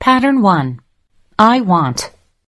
Pattern 1. I want.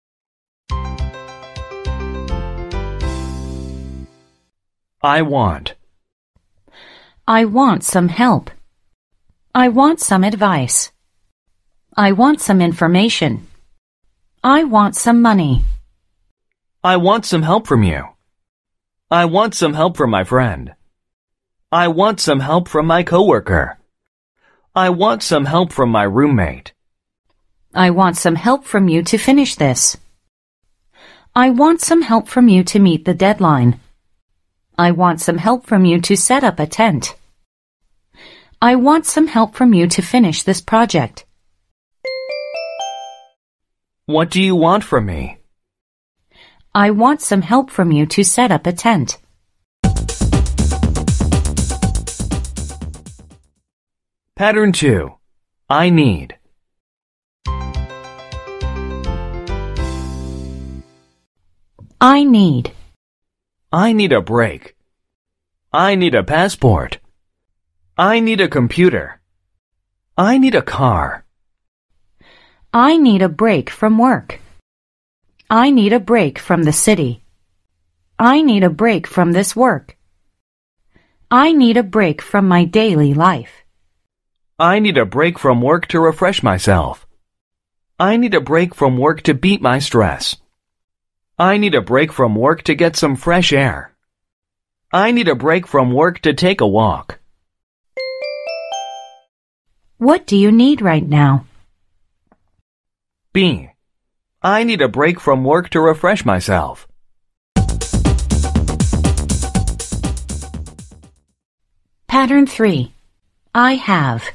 I want. I want some help. I want some advice. I want some information. I want some money. I want some help from you. I want some help from my friend. I want some help from my coworker. I want some help from my roommate. I want some help from you to finish this. I want some help from you to meet the deadline. I want some help from you to set up a tent. I want some help from you to finish this project. What do you want from me? I want some help from you to set up a tent. Pattern 2. I need. I need. I need a break. I need a passport. I need a computer. I need a car. I need a break from work. I need a break from the city. I need a break from this work. I need a break from my daily life. I need a break from work to refresh myself. I need a break from work to beat my stress. I need a break from work to get some fresh air. I need a break from work to take a walk. What do you need right now? B. I need a break from work to refresh myself. Pattern 3. I have.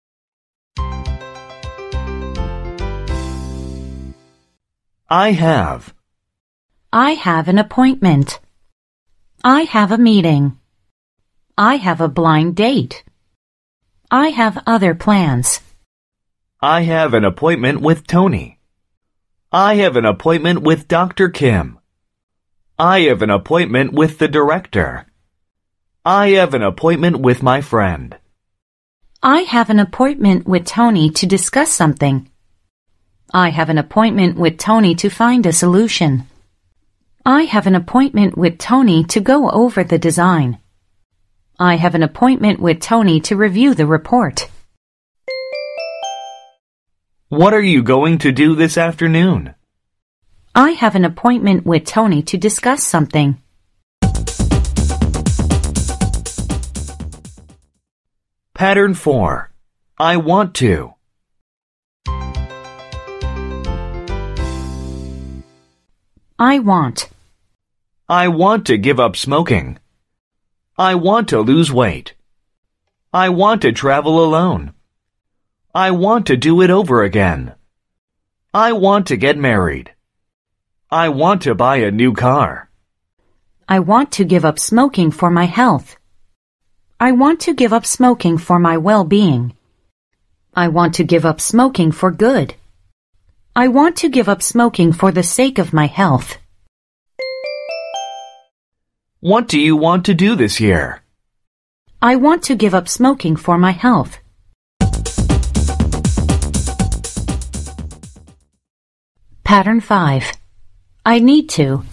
I have. I have an appointment. I have a meeting. I have a blind date. I have other plans. I have an appointment with Tony. I have an appointment with Dr. Kim. I have an appointment with the director. I have an appointment with my friend. I have an appointment with Tony to discuss something. I have an appointment with Tony to find a solution. I have an appointment with Tony to go over the design. I have an appointment with Tony to review the report. What are you going to do this afternoon? I have an appointment with Tony to discuss something. Pattern 4. I want to. I want. I want to give up smoking. I want to lose weight. I want to travel alone. I want to do it over again. I want to get married. I want to buy a new car. I want to give up smoking for my health. I want to give up smoking for my well-being. I want to give up smoking for good. I want to give up smoking for the sake of my health. What do you want to do this year? I want to give up smoking for my health. Pattern 5. I need to.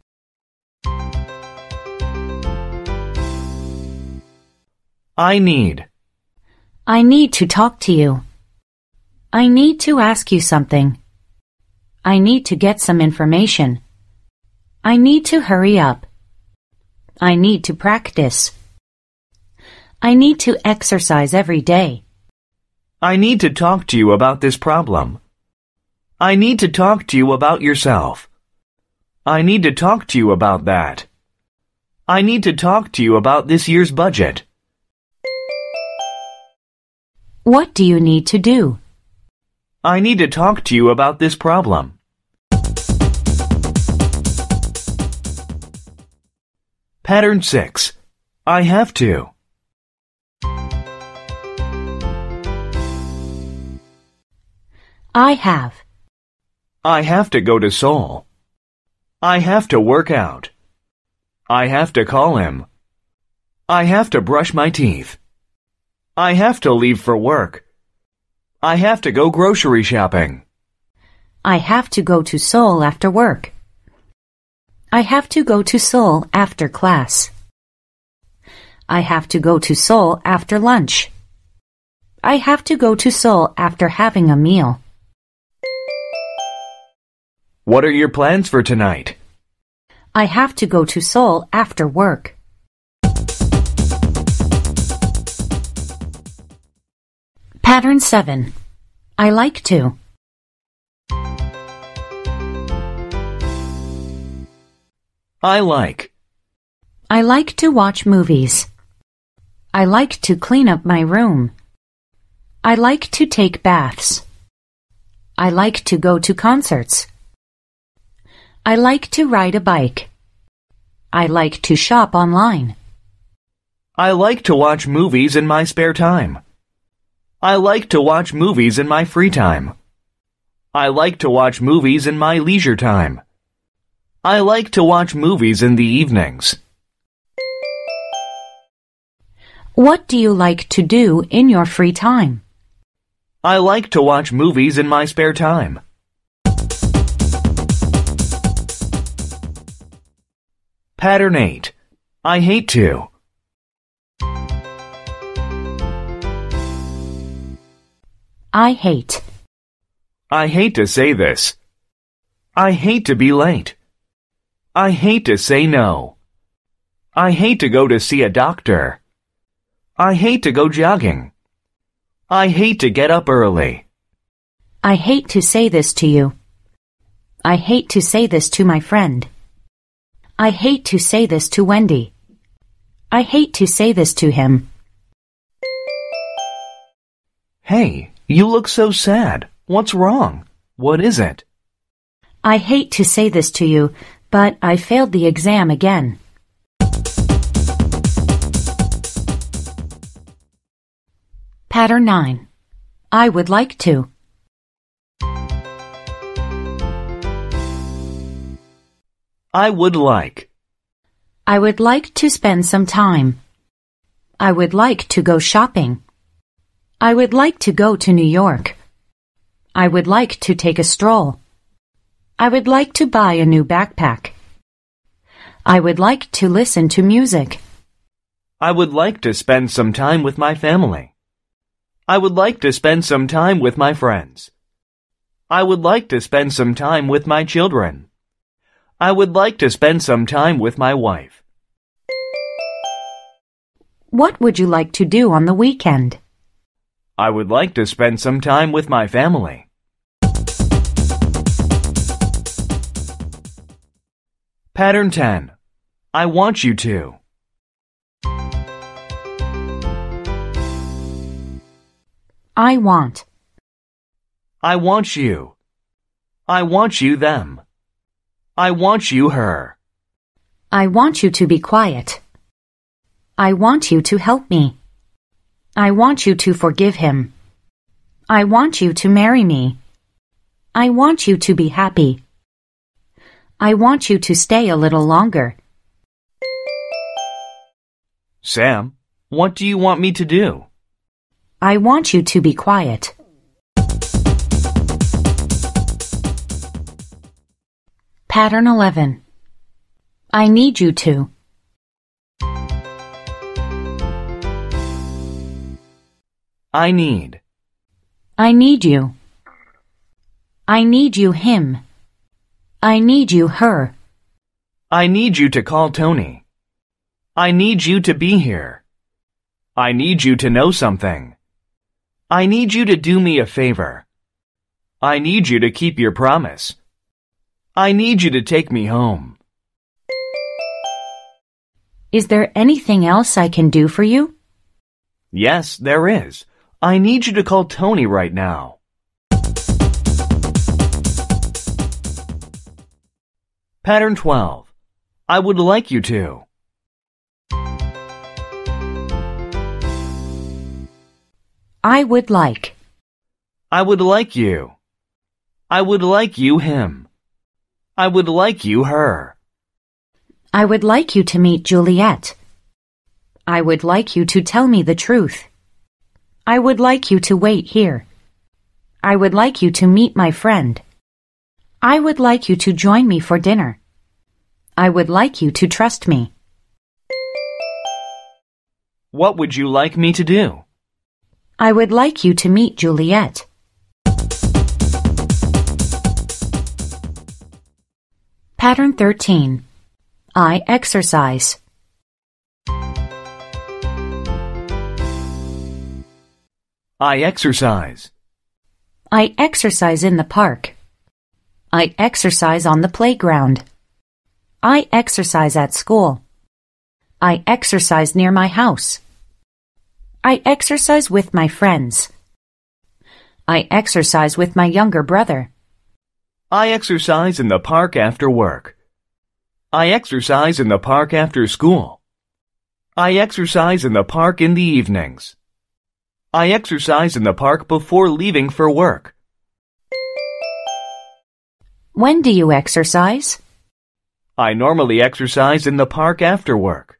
I need. I need to talk to you. I need to ask you something. I need to get some information. I need to hurry up. I need to practice. I need to exercise every day. I need to talk to you about this problem. I need to talk to you about yourself. I need to talk to you about that. I need to talk to you about this year's budget. What do you need to do? I need to talk to you about this problem. Pattern 6. I have to. I have. I have to go to Seoul. I have to work out. I have to call him. I have to brush my teeth. I have to leave for work. I have to go grocery shopping. I have to go to Seoul after work. I have to go to Seoul after class. I have to go to Seoul after lunch. I have to go to Seoul after having a meal. What are your plans for tonight? I have to go to Seoul after work. Pattern 7. I like to. I like. I like to watch movies. I like to clean up my room. I like to take baths. I like to go to concerts. I like to ride a bike. I like to shop online. I like to watch movies in my spare time. I like to watch movies in my free time. I like to watch movies in my leisure time. I like to watch movies in the evenings. What do you like to do in your free time? I like to watch movies in my spare time. Pattern 8. I hate to. I hate. I hate to say this. I hate to be late. I hate to say no. I hate to go to see a doctor. I hate to go jogging. I hate to get up early. I hate to say this to you. I hate to say this to my friend. I hate to say this to Wendy. I hate to say this to him. Hey, you look so sad. What's wrong? What is it? I hate to say this to you, but I failed the exam again. Pattern 9. I would like to. I would like. I would like to spend some time. I would like to go shopping. I would like to go to New York. I would like to take a stroll. I would like to buy a new backpack. I would like to listen to music. I would like to spend some time with my family. I would like to spend some time with my friends. I would like to spend some time with my children. I would like to spend some time with my wife. What would you like to do on the weekend? I would like to spend some time with my family. Pattern 10. I want you to. I want. I want you. I want you them. I want you her. I want you to be quiet. I want you to help me. I want you to forgive him. I want you to marry me. I want you to be happy. I want you to stay a little longer. Sam, what do you want me to do? I want you to be quiet. Pattern 11. I need you to. I need. I need you. I need you him. I need you her. I need you to call Tony. I need you to be here. I need you to know something. I need you to do me a favor. I need you to keep your promise. I need you to take me home. Is there anything else I can do for you? Yes, there is. I need you to call Tony right now. Pattern 12. I would like you to. I would like. I would like you. I would like you him. I would like you her. I would like you to meet Juliet. I would like you to tell me the truth. I would like you to wait here. I would like you to meet my friend. I would like you to join me for dinner. I would like you to trust me. What would you like me to do? I would like you to meet Juliet. Pattern 13. I exercise. I exercise. I exercise in the park. I exercise on the playground. I exercise at school. I exercise near my house. I exercise with my friends. I exercise with my younger brother. I exercise in the park after work. I exercise in the park after school. I exercise in the park in the evenings. I exercise in the park before leaving for work. When do you exercise? I normally exercise in the park after work.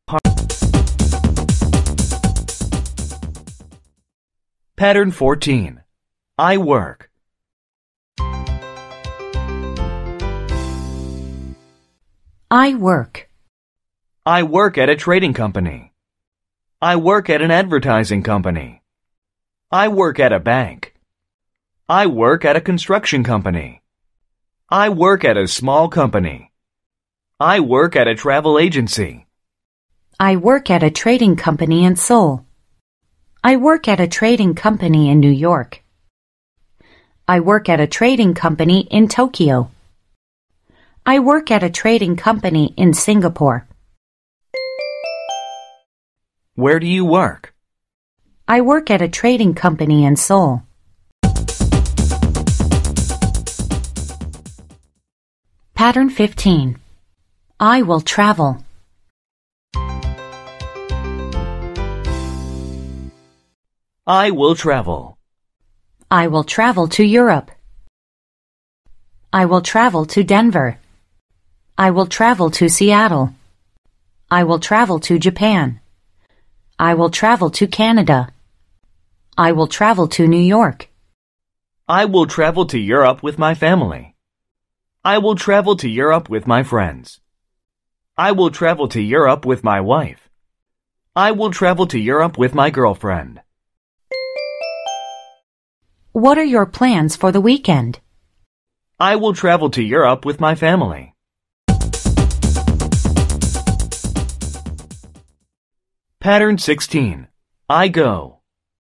Pattern 14. I work. I work. I work at a trading company. I work at an advertising company. I work at a bank. I work at a construction company. I work at a small company. I work at a travel agency. I work at a trading company in Seoul. I work at a trading company in New York. I work at a trading company in Tokyo. I work at a trading company in Singapore. Where do you work? I work at a trading company in Seoul. Pattern 15. I will travel. I will travel. I will travel to Europe. I will travel to Denver. I will travel to Seattle. I will travel to Japan. I will travel to Canada. I will travel to New York. I will travel to Europe with my family. I will travel to Europe with my friends. I will travel to Europe with my wife. I will travel to Europe with my girlfriend. What are your plans for the weekend? I will travel to Europe with my family. Pattern 16. I go.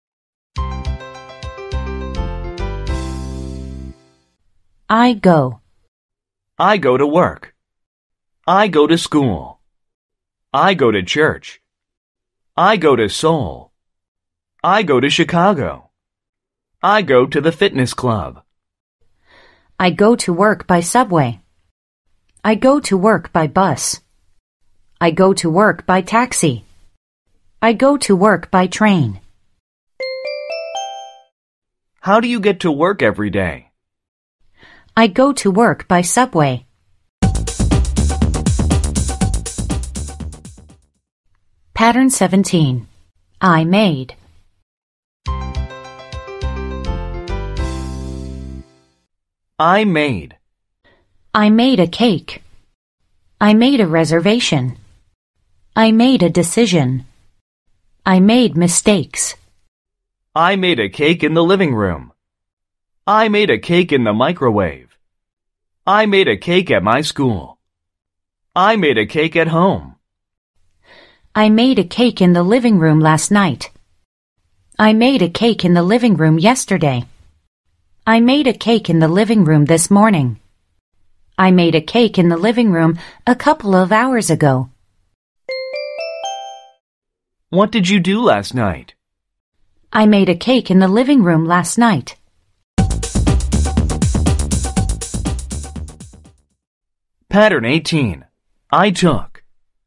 I go. I go to work. I go to school. I go to church. I go to Seoul. I go to Chicago. I go to the fitness club. I go to work by subway. I go to work by bus. I go to work by taxi. I go to work by train. How do you get to work every day? I go to work by subway. Pattern 17. I made. I made. I made a cake. I made a reservation. I made a decision. I made mistakes. I made a cake in the living room. I made a cake in the microwave. I made a cake at my school. I made a cake at home. I made a cake in the living room last night. I made a cake in the living room yesterday. I made a cake in the living room this morning. I made a cake in the living room a couple of hours ago. What did you do last night? I made a cake in the living room last night. Pattern 18. I took.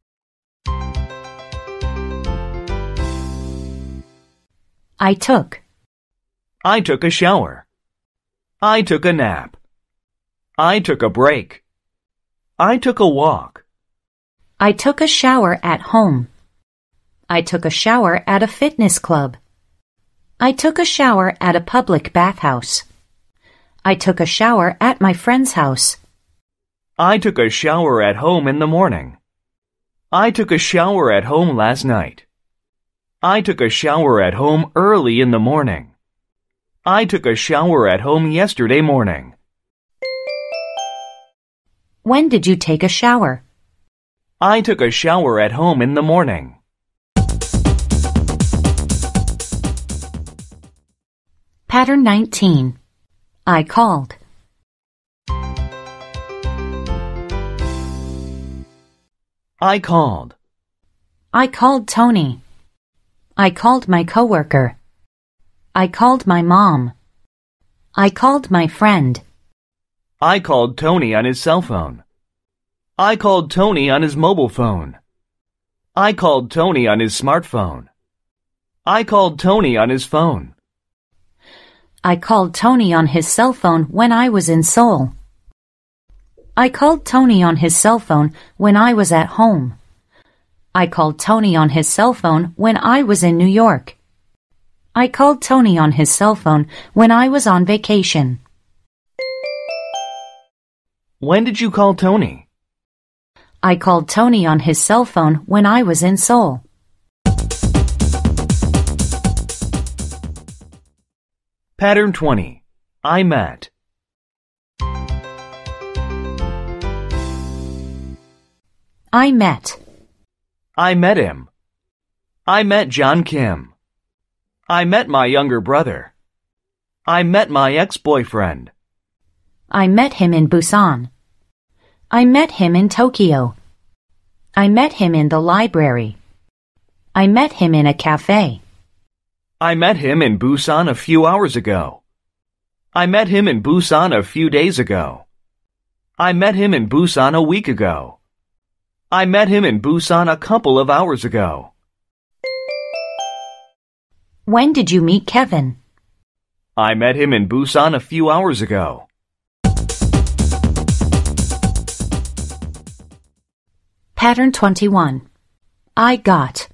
I took. I took a shower. I took a nap. I took a break. I took a walk. I took a shower at home. I took a shower at a fitness club. I took a shower at a public bathhouse. I took a shower at my friend's house. I took a shower at home in the morning. I took a shower at home last night. I took a shower at home early in the morning. I took a shower at home yesterday morning. When did you take a shower? I took a shower at home in the morning. Pattern 19. I called. I called. I called Tony. I called my coworker. I called my mom. I called my friend. I called Tony on his cell phone. I called Tony on his mobile phone. I called Tony on his smartphone. I called Tony on his phone. I called Tony on his cell phone when I was in Seoul. I called Tony on his cell phone when I was at home. I called Tony on his cell phone when I was in New York. I called Tony on his cell phone when I was on vacation. When did you call Tony? I called Tony on his cell phone when I was in Seoul. Pattern 20. I met. I met. I met him. I met John Kim. I met my younger brother. I met my ex-boyfriend. I met him in Busan. I met him in Tokyo. I met him in the library. I met him in a cafe. I met him in Busan a few hours ago. I met him in Busan a few days ago. I met him in Busan a week ago. I met him in Busan a couple of hours ago. When did you meet Kevin? I met him in Busan a few hours ago. Pattern 21. I got.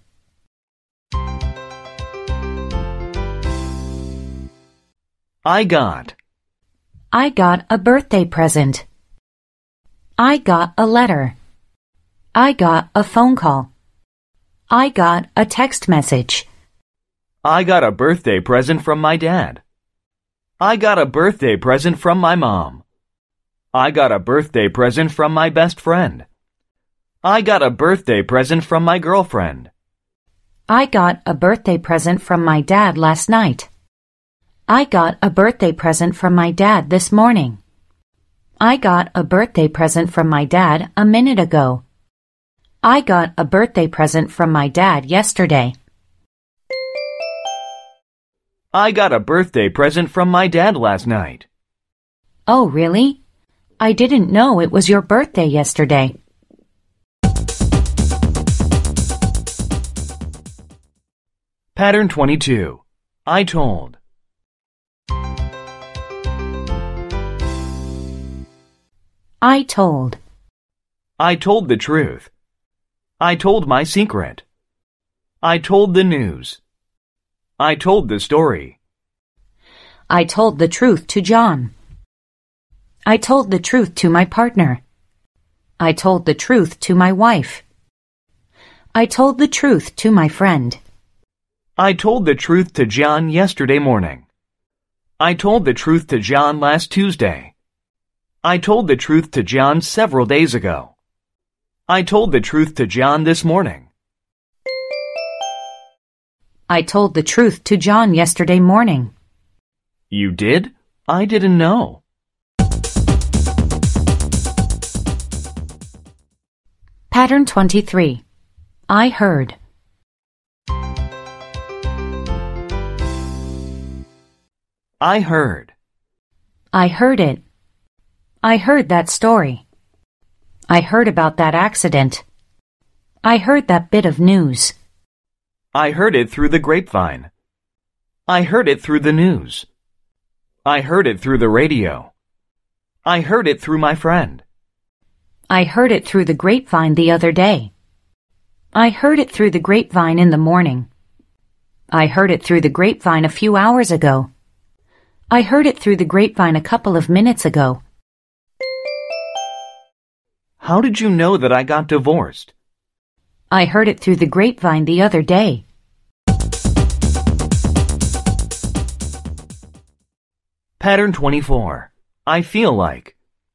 I got. I got a birthday present. I got a letter. I got a phone call. I got a text message. I got a birthday present from my dad. I got a birthday present from my mom. I got a birthday present from my best friend. I got a birthday present from my girlfriend. I got a birthday present from my dad last night. I got a birthday present from my dad this morning. I got a birthday present from my dad a minute ago. I got a birthday present from my dad yesterday. I got a birthday present from my dad last night. Oh, really? I didn't know it was your birthday yesterday. Pattern 22. I told. I told. I told the truth. I told my secret. I told the news. I told the story. I told the truth to John. I told the truth to my partner. I told the truth to my wife. I told the truth to my friend. I told the truth to John yesterday morning. I told the truth to John last Tuesday. I told the truth to John several days ago. I told the truth to John this morning. I told the truth to John yesterday morning. You did? I didn't know. Pattern 23. I heard. I heard. I heard it. I heard that story. I heard about that accident. I heard that bit of news. I heard it through the grapevine. I heard it through the news. I heard it through the radio. I heard it through my friend. I heard it through the grapevine the other day. I heard it through the grapevine in the morning. I heard it through the grapevine a few hours ago. I heard it through the grapevine a couple of minutes ago. How did you know that I got divorced? I heard it through the grapevine the other day. Pattern 24. I feel like.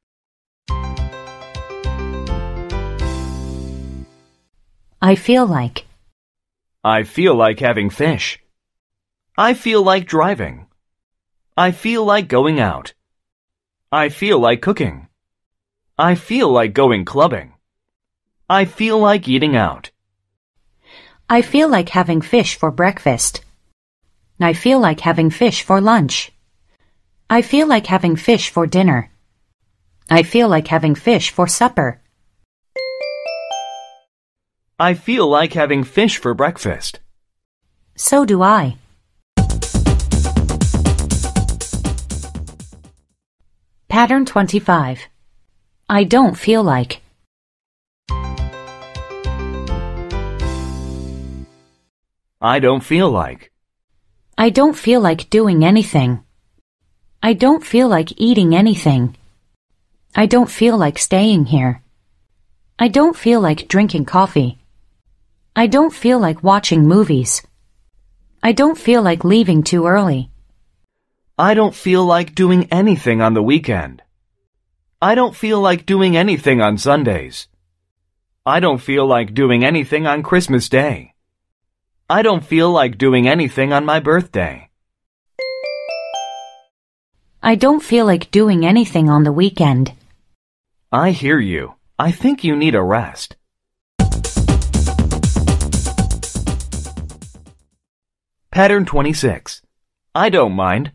I feel like. I feel like having fish. I feel like driving. I feel like going out. I feel like cooking. I feel like going clubbing. I feel like eating out. I feel like having fish for breakfast. I feel like having fish for lunch. I feel like having fish for dinner. I feel like having fish for supper. I feel like having fish for breakfast. So do I. Pattern 25. I don't feel like. I don't feel like. I don't feel like doing anything. I don't feel like eating anything. I don't feel like staying here. I don't feel like drinking coffee. I don't feel like watching movies. I don't feel like leaving too early. I don't feel like doing anything on the weekend. I don't feel like doing anything on Sundays. I don't feel like doing anything on Christmas Day. I don't feel like doing anything on my birthday. I don't feel like doing anything on the weekend. I hear you. I think you need a rest. Pattern 26. I don't mind.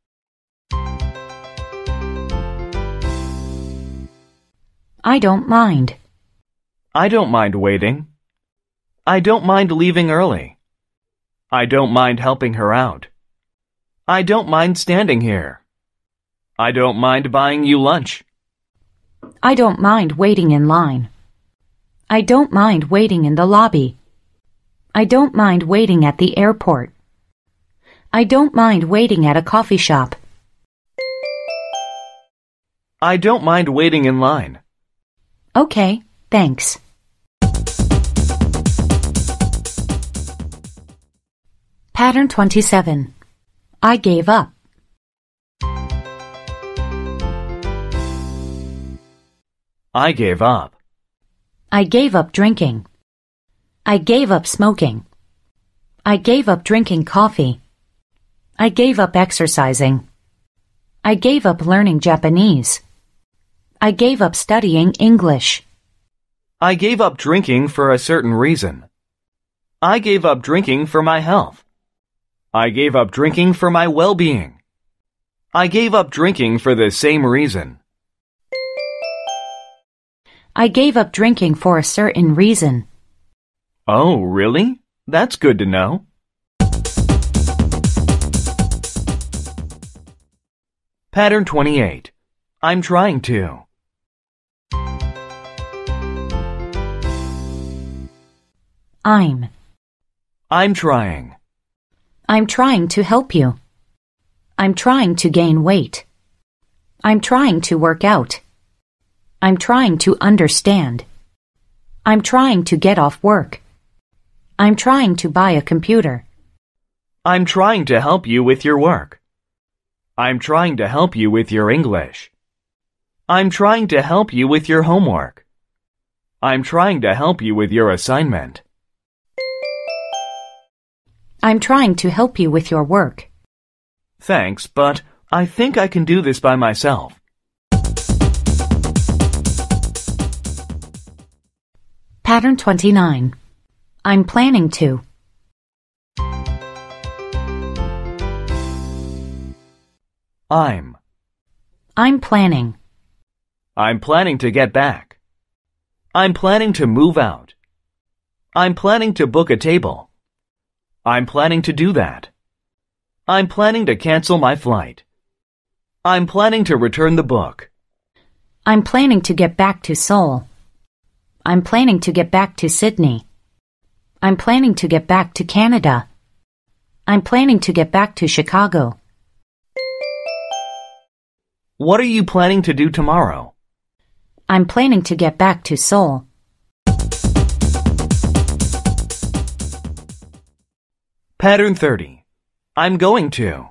I don't mind. I don't mind waiting. I don't mind leaving early. I don't mind helping her out. I don't mind standing here. I don't mind buying you lunch. I don't mind waiting in line. I don't mind waiting in the lobby. I don't mind waiting at the airport. I don't mind waiting at a coffee shop. I don't mind waiting in line. Okay, thanks. Pattern 27. I gave up. I gave up. I gave up drinking. I gave up smoking. I gave up drinking coffee. I gave up exercising. I gave up learning Japanese. I gave up studying English. I gave up drinking for a certain reason. I gave up drinking for my health. I gave up drinking for my well-being. I gave up drinking for the same reason. I gave up drinking for a certain reason. Oh, really? That's good to know. Pattern 28. I'm trying to. I'm trying. I'm trying to help you. I'm trying to gain weight. I'm trying to work out. I'm trying to understand. I'm trying to get off work. I'm trying to buy a computer. I'm trying to help you with your work. I'm trying to help you with your English. I'm trying to help you with your homework. I'm trying to help you with your assignment. I'm trying to help you with your work. Thanks, but I think I can do this by myself. Pattern 29. I'm planning to. I'm planning. I'm planning to get back. I'm planning to move out. I'm planning to book a table. I'm planning to do that. I'm planning to cancel my flight. I'm planning to return the book. I'm planning to get back to Seoul. I'm planning to get back to Sydney. I'm planning to get back to Canada. I'm planning to get back to Chicago. What are you planning to do tomorrow? I'm planning to get back to Seoul. Pattern 30. I'm going to.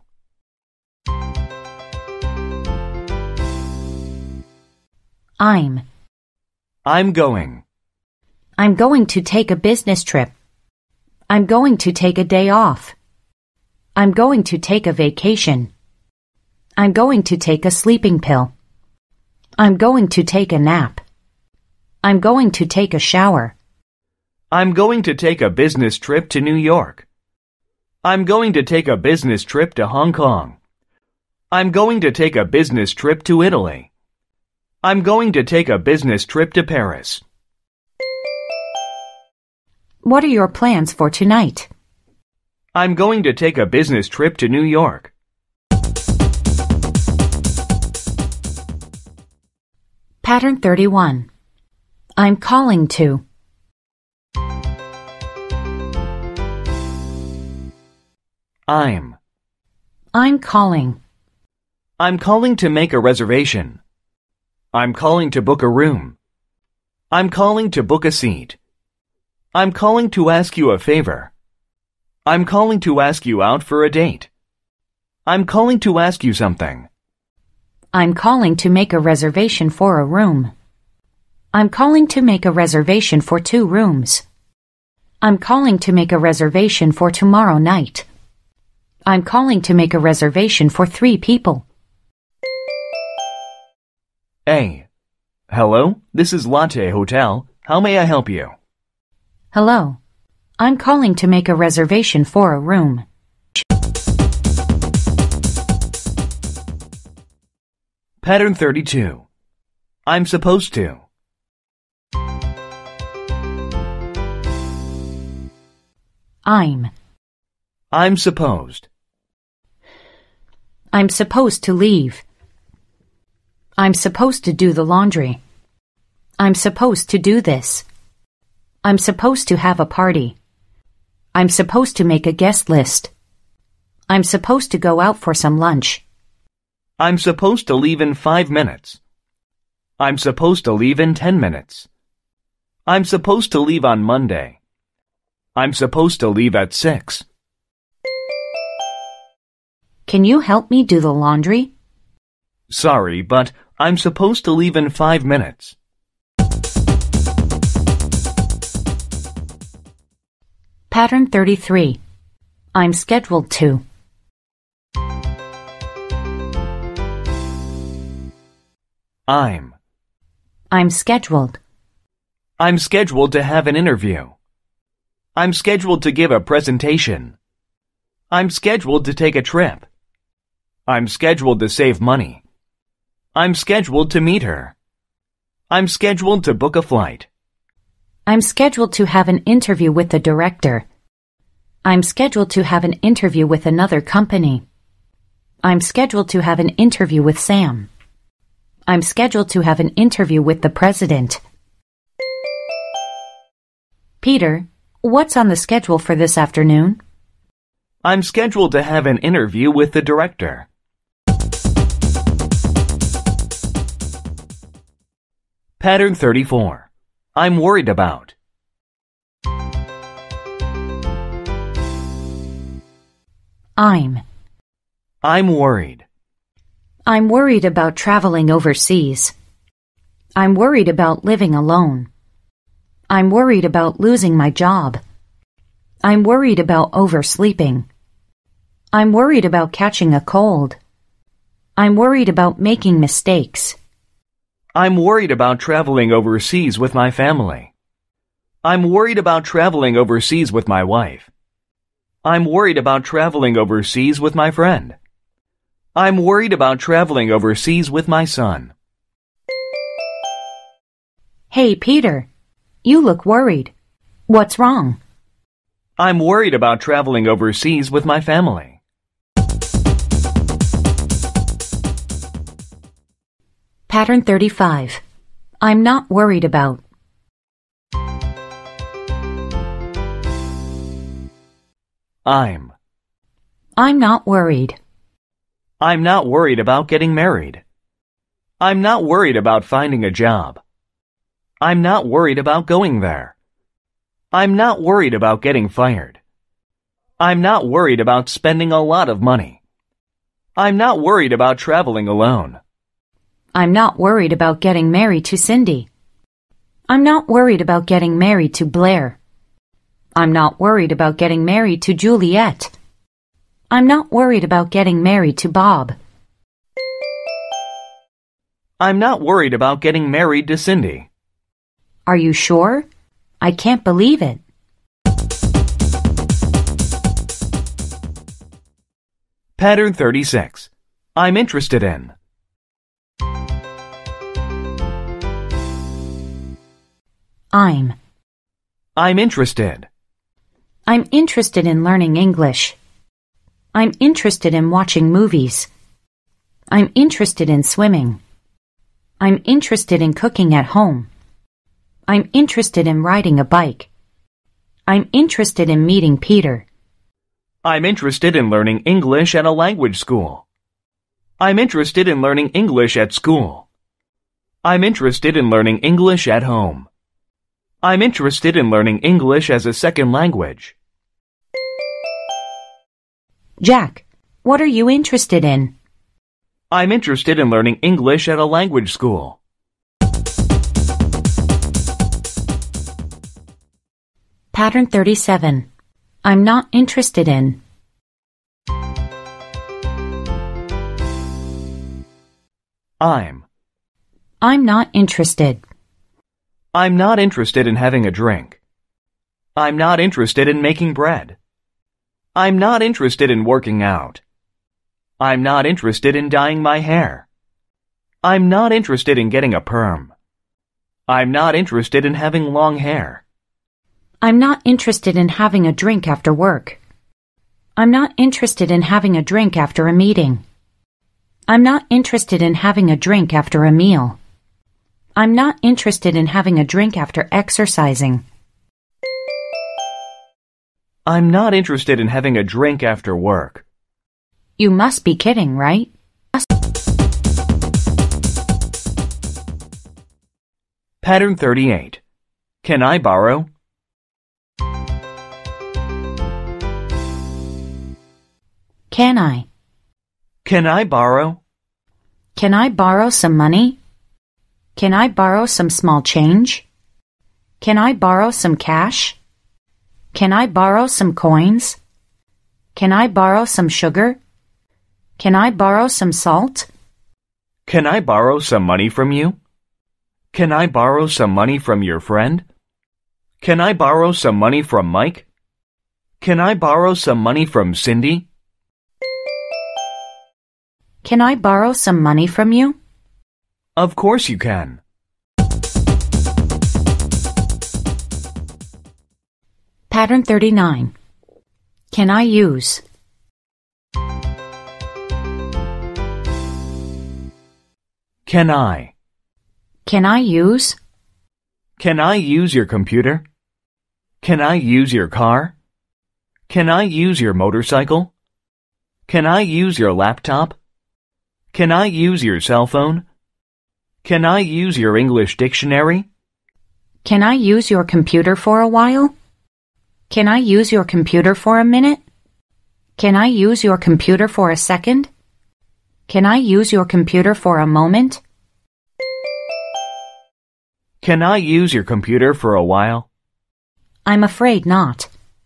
I'm going. I'm going to take a business trip. I'm going to take a day off. I'm going to take a vacation. I'm going to take a sleeping pill. I'm going to take a nap. I'm going to take a shower. I'm going to take a business trip to New York. I'm going to take a business trip to Hong Kong. I'm going to take a business trip to Italy. I'm going to take a business trip to Paris. What are your plans for tonight? I'm going to take a business trip to New York. Pattern 31. I'm calling to. I'm calling. I'm calling to make a reservation. I'm calling to book a room. I'm calling to book a seat. I'm calling to ask you a favor. I'm calling to ask you out for a date. I'm calling to ask you something. I'm calling to make a reservation for a room. I'm calling to make a reservation for 2 rooms. I'm calling to make a reservation for tomorrow night. I'm calling to make a reservation for 3 people. A. Hello, this is Latte Hotel. How may I help you? Hello. I'm calling to make a reservation for a room. Pattern 32. I'm supposed to. I'm supposed. I'm supposed to leave. I'm supposed to do the laundry. I'm supposed to do this. I'm supposed to have a party. I'm supposed to make a guest list. I'm supposed to go out for some lunch. I'm supposed to leave in 5 minutes. I'm supposed to leave in 10 minutes. I'm supposed to leave on Monday. I'm supposed to leave at 6. Can you help me do the laundry? Sorry, but I'm supposed to leave in 5 minutes. Pattern 33. I'm scheduled to. I'm scheduled. I'm scheduled to have an interview. I'm scheduled to give a presentation. I'm scheduled to take a trip. I'm scheduled to save money. I'm scheduled to meet her. I'm scheduled to book a flight. I'm scheduled to have an interview with the director. I'm scheduled to have an interview with another company. I'm scheduled to have an interview with Sam. I'm scheduled to have an interview with the president. Peter, what's on the schedule for this afternoon? I'm scheduled to have an interview with the director. Pattern 34. I'm worried about. I'm worried. I'm worried about traveling overseas. I'm worried about living alone. I'm worried about losing my job. I'm worried about oversleeping. I'm worried about catching a cold. I'm worried about making mistakes. I'm worried about traveling overseas with my family. I'm worried about traveling overseas with my wife. I'm worried about traveling overseas with my friend. I'm worried about traveling overseas with my son. Hey, Peter, you look worried. What's wrong? I'm worried about traveling overseas with my family. Pattern 35. I'm not worried about. I'm not worried. I'm not worried about getting married. I'm not worried about finding a job. I'm not worried about going there. I'm not worried about getting fired. I'm not worried about spending a lot of money. I'm not worried about traveling alone. I'm not worried about getting married to Cindy. I'm not worried about getting married to Blair. I'm not worried about getting married to Juliet. I'm not worried about getting married to Bob. I'm not worried about getting married to Cindy. Are you sure? I can't believe it. Pattern 36. I'm interested in. I'm interested. I'm interested in learning English. I'm interested in watching movies. I'm interested in swimming. I'm interested in cooking at home. I'm interested in riding a bike. I'm interested in meeting Peter. I'm interested in learning English at a language school. I'm interested in learning English at school. I'm interested in learning English at home. I'm interested in learning English as a second language. Jack, what are you interested in? I'm interested in learning English at a language school. Pattern 37. I'm not interested in. I'm not interested. I'm not interested in having a drink. I'm not interested in making bread. I'm not interested in working out. I'm not interested in dyeing my hair. I'm not interested in getting a perm. I'm not interested in having long hair. I'm not interested in having a drink after work. I'm not interested in having a drink after a meeting. I'm not interested in having a drink after a meal. I'm not interested in having a drink after exercising. I'm not interested in having a drink after work. You must be kidding, right? Pattern 38. Can I borrow? Can I? Can I borrow? Can I borrow some money? Can I borrow some small change? Can I borrow some cash? Can I borrow some coins? Can I borrow some sugar? Can I borrow some salt? Can I borrow some money from you? Can I borrow some money from your friend? Can I borrow some money from Mike? Can I borrow some money from Cindy? Can I borrow some money from you? Of course you can. Pattern 39. Can I use? Can I? Can I use? Can I use your computer? Can I use your car? Can I use your motorcycle? Can I use your laptop? Can I use your cell phone? Can I use your English dictionary? Can I use your computer for a while? Can I use your computer for a minute? Can I use your computer for a second? Can I use your computer for a moment? Can I use your computer for a while? I'm afraid not.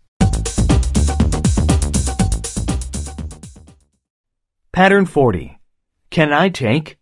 Pattern 40. Can I take?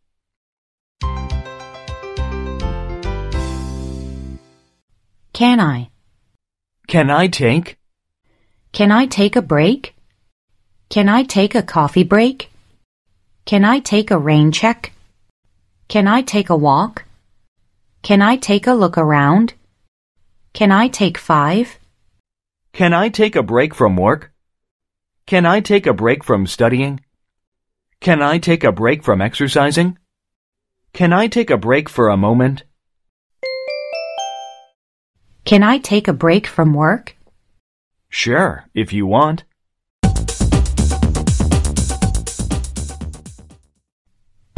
Can I? Can I take? Can I take a break? Can I take a coffee break? Can I take a rain check? Can I take a walk? Can I take a look around? Can I take 5? Can I take a break from work? Can I take a break from studying? Can I take a break from exercising? Can I take a break for a moment? Can I take a break from work? Sure, if you want.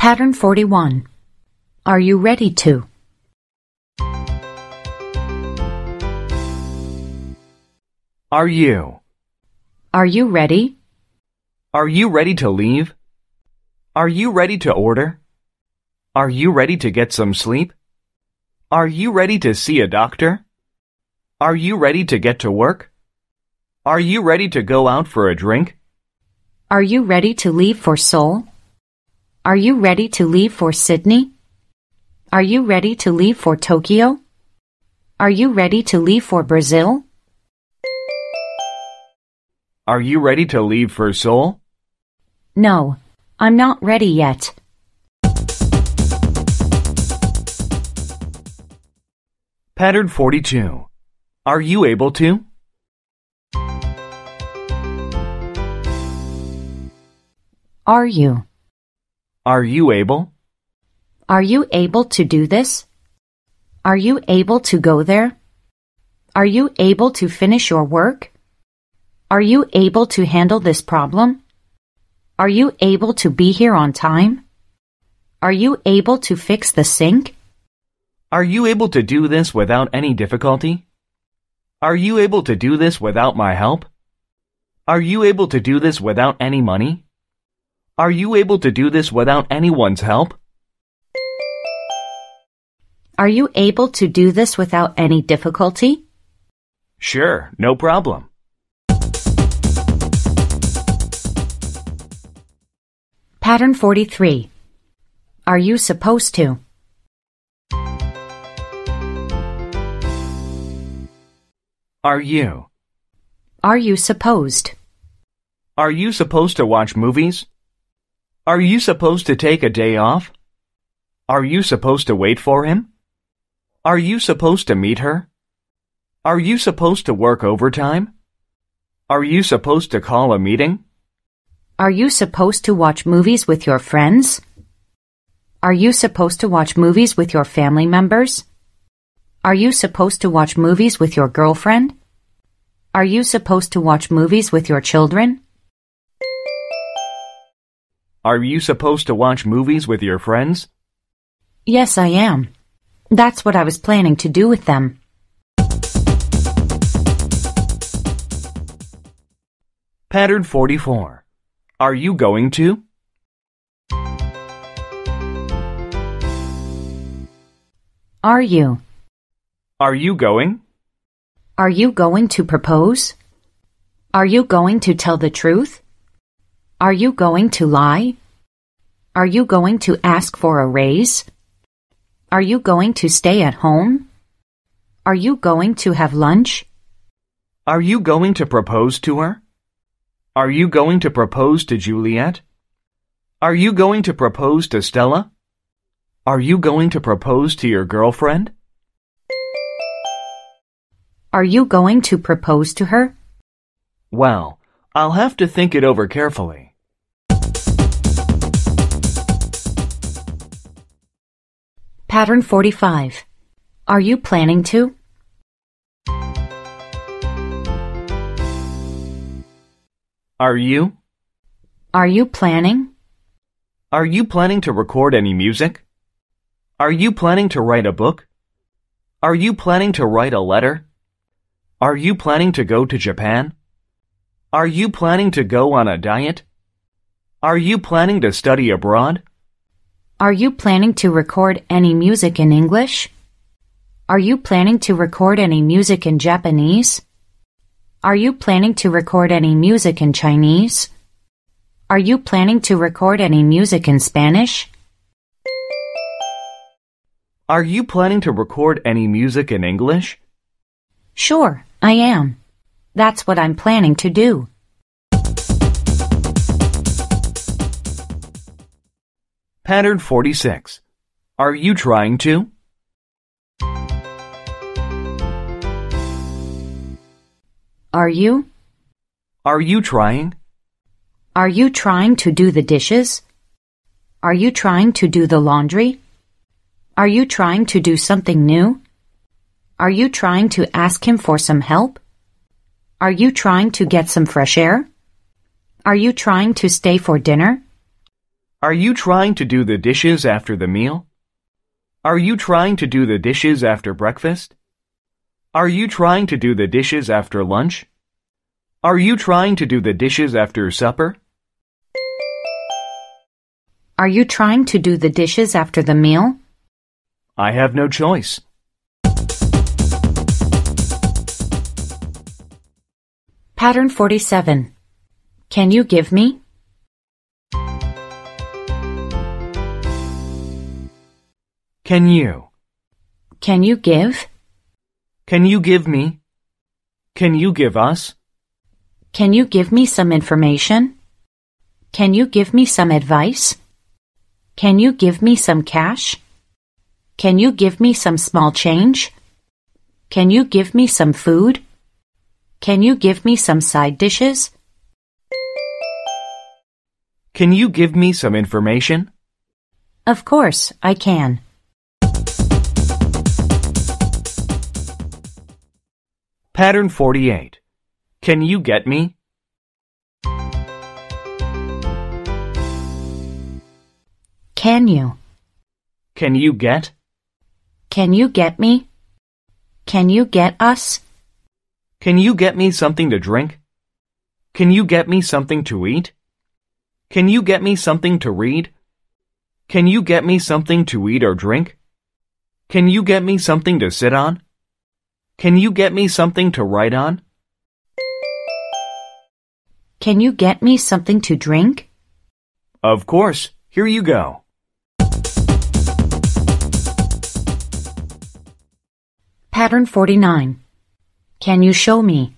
Pattern 41. Are you ready to? Are you? Are you ready? Are you ready to leave? Are you ready to order? Are you ready to get some sleep? Are you ready to see a doctor? Are you ready to get to work? Are you ready to go out for a drink? Are you ready to leave for Seoul? Are you ready to leave for Sydney? Are you ready to leave for Tokyo? Are you ready to leave for Brazil? Are you ready to leave for Seoul? No, I'm not ready yet. Pattern 42. Are you able to? Are you? Are you able? Are you able to do this? Are you able to go there? Are you able to finish your work? Are you able to handle this problem? Are you able to be here on time? Are you able to fix the sink? Are you able to do this without any difficulty? Are you able to do this without my help? Are you able to do this without any money? Are you able to do this without anyone's help? Are you able to do this without any difficulty? Sure, no problem. Pattern 43. Are you supposed to? Are you? Are you supposed? Are you supposed to watch movies? Are you supposed to take a day off? Are you supposed to wait for him? Are you supposed to meet her? Are you supposed to work overtime? Are you supposed to call a meeting? Are you supposed to watch movies with your friends? Are you supposed to watch movies with your family members? Are you supposed to watch movies with your girlfriend? Are you supposed to watch movies with your children? Are you supposed to watch movies with your friends? Yes, I am. That's what I was planning to do with them. Pattern 44. Are you going to? Are you? Are you going? Are you going to propose? Are you going to tell the truth? Are you going to lie? Are you going to ask for a raise? Are you going to stay at home? Are you going to have lunch? Are you going to propose to her? Are you going to propose to Juliet? Are you going to propose to Stella? Are you going to propose to your girlfriend? Are you going to propose to her? Well, I'll have to think it over carefully. Pattern 45. Are you planning to? Are you? Are you planning? Are you planning to record any music? Are you planning to write a book? Are you planning to write a letter? Are you planning to go to Japan? Are you planning to go on a diet? Are you planning to study abroad? Are you planning to record any music in English? Are you planning to record any music in Japanese? Are you planning to record any music in Chinese? Are you planning to record any music in Spanish? Are you planning to record any music in English? Sure, I am. That's what I'm planning to do. Pattern 46. Are you trying to? Are you? Are you trying? Are you trying to do the dishes? Are you trying to do the laundry? Are you trying to do something new? Are you trying to ask him for some help? Are you trying to get some fresh air? Are you trying to stay for dinner? Are you trying to do the dishes after the meal? Are you trying to do the dishes after breakfast? Are you trying to do the dishes after lunch? Are you trying to do the dishes after supper? Are you trying to do the dishes after the meal? I have no choice. Pattern 47. Can you give me? Can you? Can you give? Can you give me? Can you give us? Can you give me some information? Can you give me some advice? Can you give me some cash? Can you give me some small change? Can you give me some food? Can you give me some side dishes? Can you give me some information? Of course, I can. Pattern 48. Can you get me? Can you? Can you get? Can you get me? Can you get us? Can you get me something to drink? Can you get me something to eat? Can you get me something to read? Can you get me something to eat or drink? Can you get me something to sit on? Can you get me something to write on? Can you get me something to drink? Of course. Here you go. Pattern 49. Can you show me?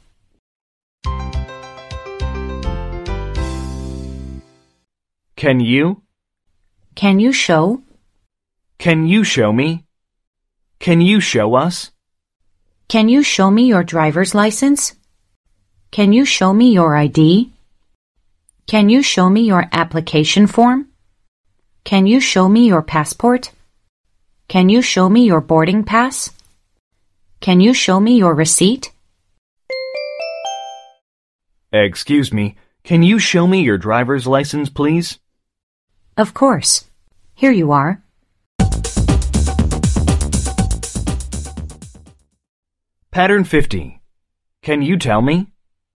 Can you? Can you show? Can you show me? Can you show us? Can you show me your driver's license? Can you show me your ID? Can you show me your application form? Can you show me your passport? Can you show me your boarding pass? Can you show me your receipt? Excuse me, can you show me your driver's license, please? Of course. Here you are. Pattern 50. Can you tell me?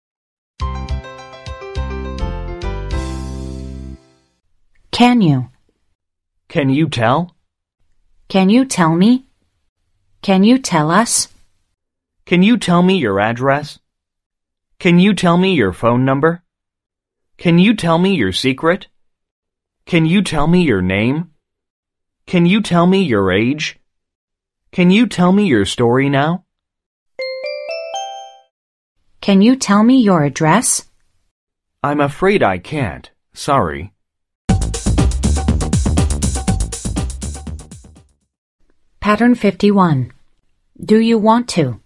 Can you? Can you tell? Can you tell me? Can you tell us? Can you tell me your address? Can you tell me your phone number? Can you tell me your secret? Can you tell me your name? Can you tell me your age? Can you tell me your story now? Can you tell me your address? I'm afraid I can't. Sorry. Pattern 51. Do you want to?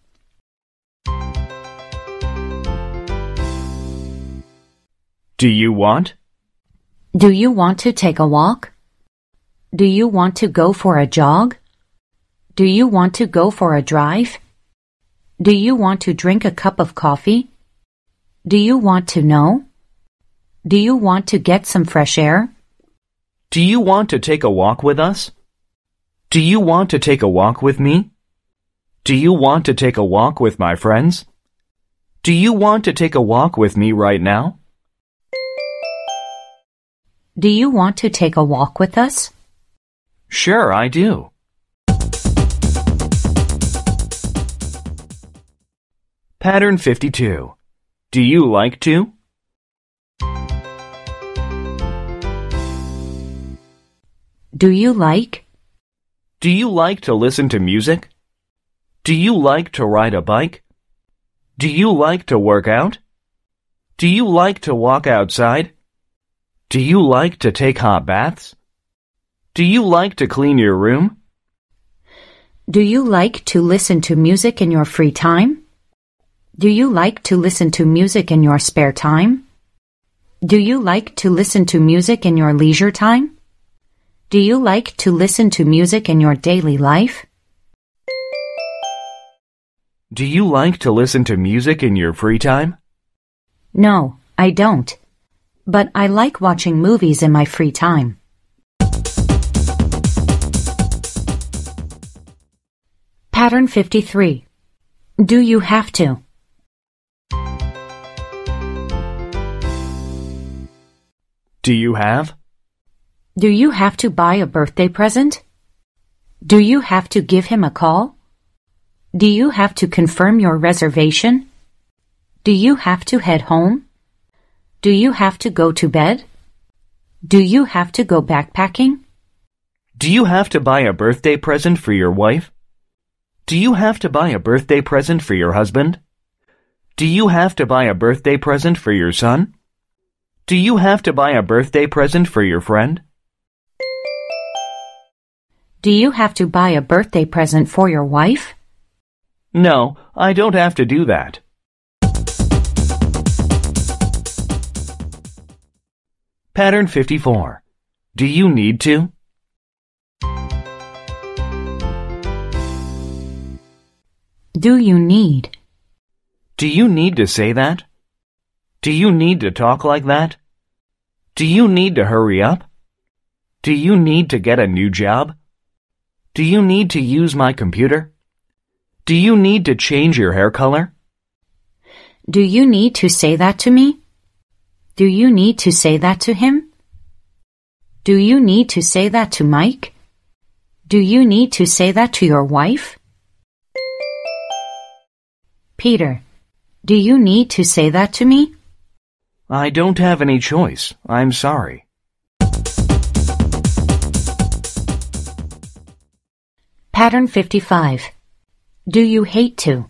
Do you want? Do you want to take a walk? Do you want to go for a jog? Do you want to go for a drive? Do you want to drink a cup of coffee? Do you want to know? Do you want to get some fresh air? Do you want to take a walk with us? Do you want to take a walk with me? Do you want to take a walk with my friends? Do you want to take a walk with me right now? Do you want to take a walk with us? Sure, I do. Pattern 52. Do you like to? Do you like? Do you like to listen to music? Do you like to ride a bike? Do you like to work out? Do you like to walk outside? Do you like to take hot baths? Do you like to clean your room? Do you like to listen to music in your free time? Do you like to listen to music in your spare time? Do you like to listen to music in your leisure time? Do you like to listen to music in your daily life? Do you like to listen to music in your free time? No, I don't. But I like watching movies in my free time. Pattern 53. Do you have to? Do you have? Do you have to buy a birthday present? Do you have to give him a call? Do you have to confirm your reservation? Do you have to head home? Do you have to go to bed? Do you have to go backpacking? Do you have to buy a birthday present for your wife? Do you have to buy a birthday present for your husband? Do you have to buy a birthday present for your son? Do you have to buy a birthday present for your friend? Do you have to buy a birthday present for your wife? No, I don't have to do that. Pattern 54. Do you need to? Do you need? Do you need to say that? Do you need to talk like that? Do you need to hurry up? Do you need to get a new job? Do you need to use my computer? Do you need to change your hair color? Do you need to say that to me? Do you need to say that to him? Do you need to say that to Mike? Do you need to say that to your wife? Peter, do you need to say that to me? I don't have any choice. I'm sorry. Pattern 55. Do you hate to?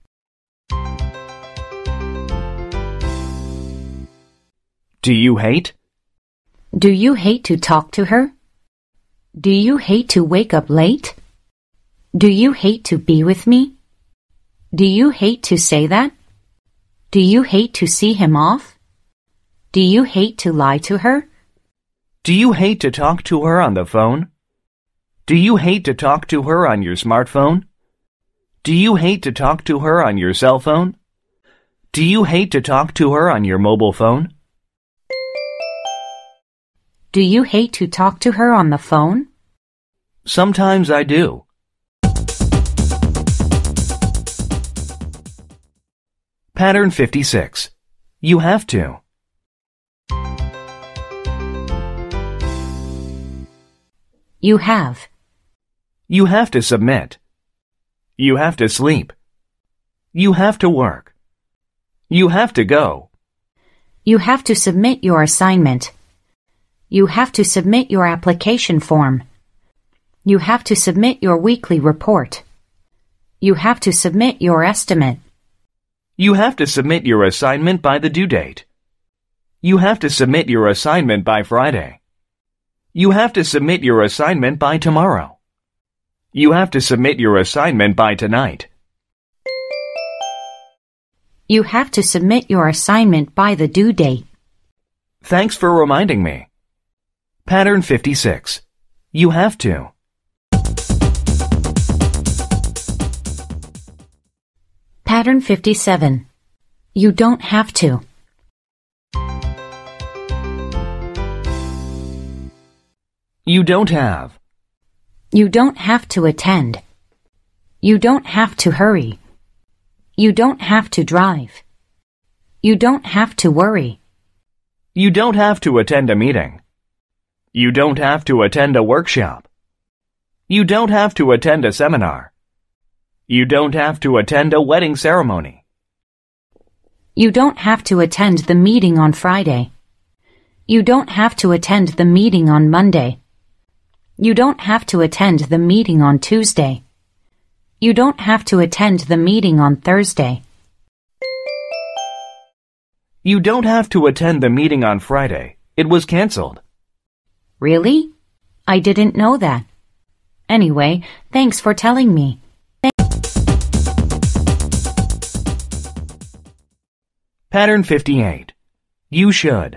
Do you hate? Do you hate to talk to her? Do you hate to wake up late? Do you hate to be with me? Do you hate to say that? Do you hate to see him off? Do you hate to lie to her? Do you hate to talk to her on the phone? Do you hate to talk to her on your smartphone? Do you hate to talk to her on your cell phone? Do you hate to talk to her on your mobile phone? Do you hate to talk to her on the phone? Sometimes I do. Pattern 56. You have to. You have. You have to submit. You have to sleep. You have to work. You have to go. You have to submit your assignment. You have to submit your application form. You have to submit your weekly report. You have to submit your estimate. You have to submit your assignment by the due date. You have to submit your assignment by Friday. You have to submit your assignment by tomorrow. You have to submit your assignment by tonight. You have to submit your assignment by the due date. Thanks for reminding me. Pattern 56. You have to. Pattern 57. You don't have to. You don't have. You don't have to attend. You don't have to hurry. You don't have to drive. You don't have to worry. You don't have to attend a meeting. You don't have to attend a workshop. You don't have to attend a seminar. You don't have to attend a wedding ceremony. You don't have to attend the meeting on Friday. You don't have to attend the meeting on Monday. You don't have to attend the meeting on Tuesday. You don't have to attend the meeting on Thursday. You don't have to attend the meeting on Friday. It was canceled. Really? I didn't know that. Anyway, thanks for telling me. Pattern 58. You should.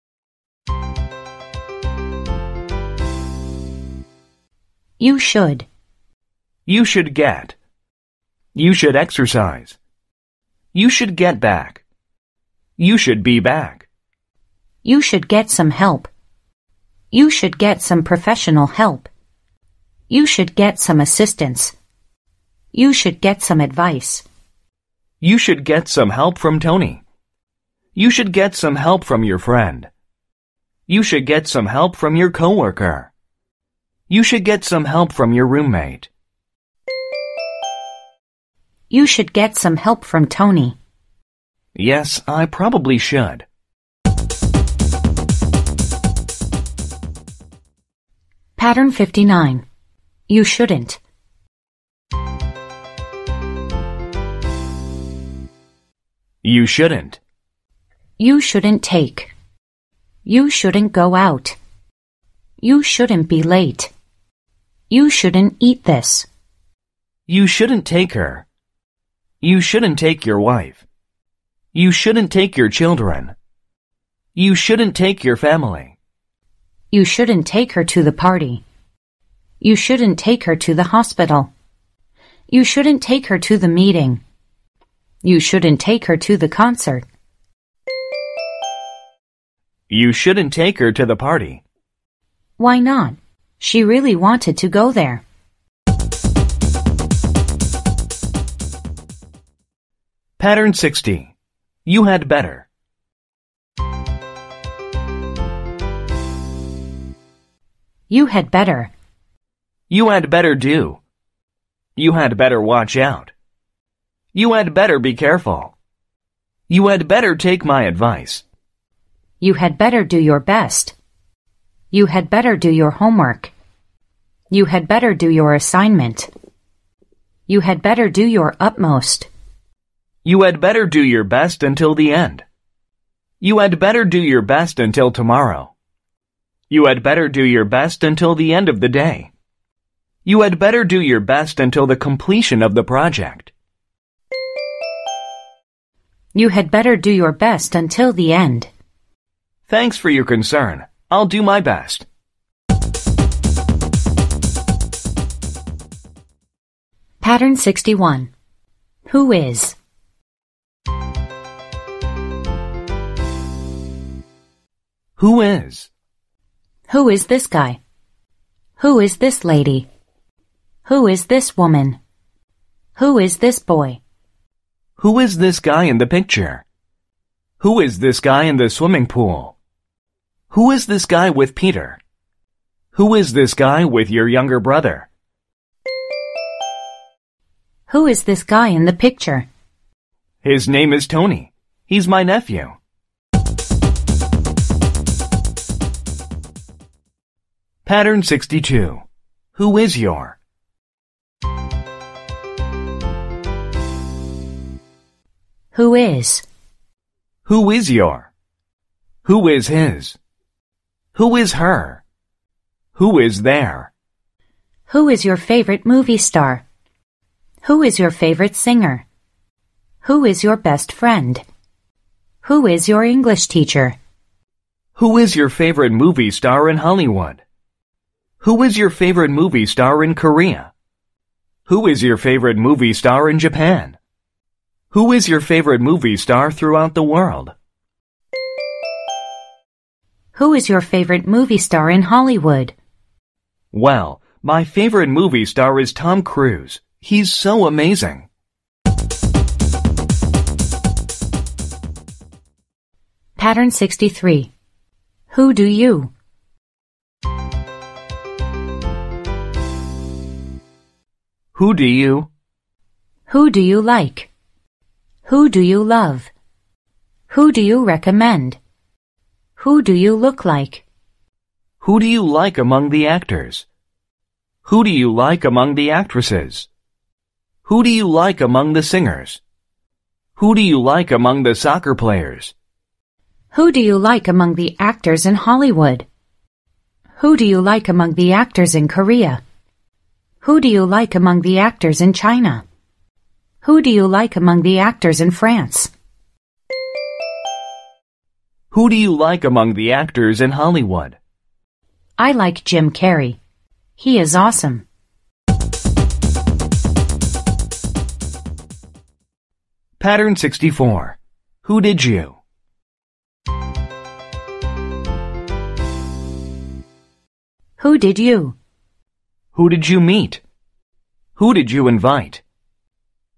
You should. You should get. You should exercise. You should get back. You should be back. You should get some help. You should get some professional help. You should get some assistance. You should get some advice. You should get some help from Tony. You should get some help from your friend. You should get some help from your coworker. You should get some help from your roommate. You should get some help from Tony. Yes, I probably should. Pattern 59. You shouldn't. You shouldn't. You shouldn't take. You shouldn't go out. You shouldn't be late. You shouldn't eat this. You shouldn't take her. You shouldn't take your wife. You shouldn't take your children. You shouldn't take your family. You shouldn't take her to the party. You shouldn't take her to the hospital. You shouldn't take her to the meeting. You shouldn't take her to the concert. You shouldn't take her to the party. Why not? She really wanted to go there. Pattern 60. You had better. You had better. You had better do. You had better watch out. You had better be careful. You had better take my advice. You had better do your best. You had better do your homework. You had better do your assignment. You had better do your utmost. You had better do your best until the end. You had better do your best until tomorrow. You had better do your best until the end of the day. You had better do your best until the completion of the project. You had better do your best until the end. Thanks for your concern. I'll do my best. Pattern 61. Who is? Who is? Who is this guy? Who is this lady? Who is this woman? Who is this boy? Who is this guy in the picture? Who is this guy in the swimming pool? Who is this guy with Peter? Who is this guy with your younger brother? Who is this guy in the picture? His name is Tony. He's my nephew. Pattern 62. Who is your? Who is? Who is your? Who is his? Who is her? Who is there? Who is your favorite movie star? Who is your favorite singer? Who is your best friend? Who is your English teacher? Who is your favorite movie star in Hollywood? Who is your favorite movie star in Korea? Who is your favorite movie star in Japan? Who is your favorite movie star throughout the world? Who is your favorite movie star in Hollywood? Well, my favorite movie star is Tom Cruise. He's so amazing. Pattern 63. Who do you? Who do you? Who do you like? Who do you love? Who do you recommend? Who do you look like? Who do you like among the actors? Who do you like among the actresses? Who do you like among the singers? Who do you like among the soccer players? Who do you like among the actors in Hollywood? Who do you like among the actors in Korea? Who do you like among the actors in China? Who do you like among the actors in France? Who do you like among the actors in Hollywood? I like Jim Carrey. He is awesome. Pattern 64. Who did you? Who did you? Who did you meet? Who did you invite?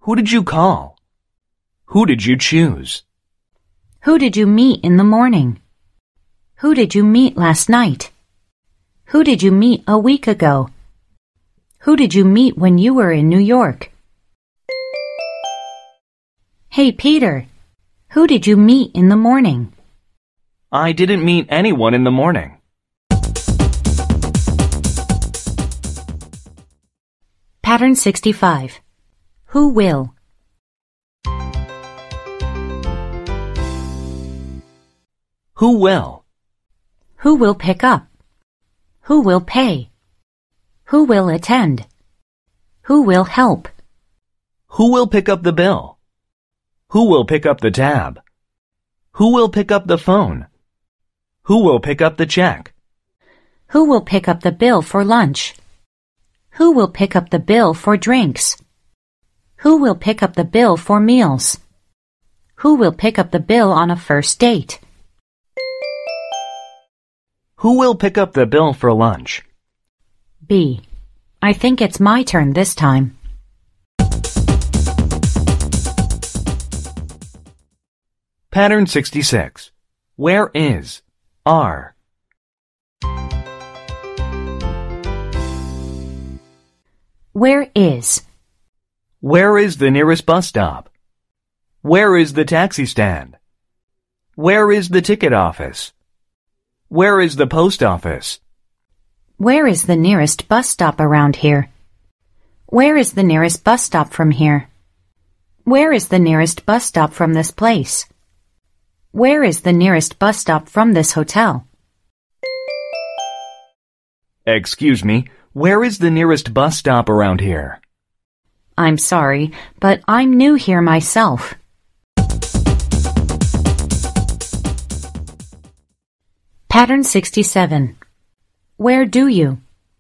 Who did you call? Who did you choose? Who did you meet in the morning? Who did you meet last night? Who did you meet a week ago? Who did you meet when you were in New York? Hey, Peter, who did you meet in the morning? I didn't meet anyone in the morning. Pattern 65. Who will? Who will? Who will pick up? Who will pay? Who will attend? Who will help? Who will pick up the bill? Who will pick up the tab? Who will pick up the phone? Who will pick up the check? Who will pick up the bill for lunch? Who will pick up the bill for drinks? Who will pick up the bill for meals? Who will pick up the bill on a first date? Who will pick up the bill for lunch? B. I think it's my turn this time. Pattern 66. Where is? Are. Where is? Where is the nearest bus stop? Where is the taxi stand? Where is the ticket office? Where is the post office? Where is the nearest bus stop around here? Where is the nearest bus stop from here? Where is the nearest bus stop from this place? Where is the nearest bus stop from this hotel? Excuse me, where is the nearest bus stop around here? I'm sorry, but I'm new here myself. Pattern 67. Where do you?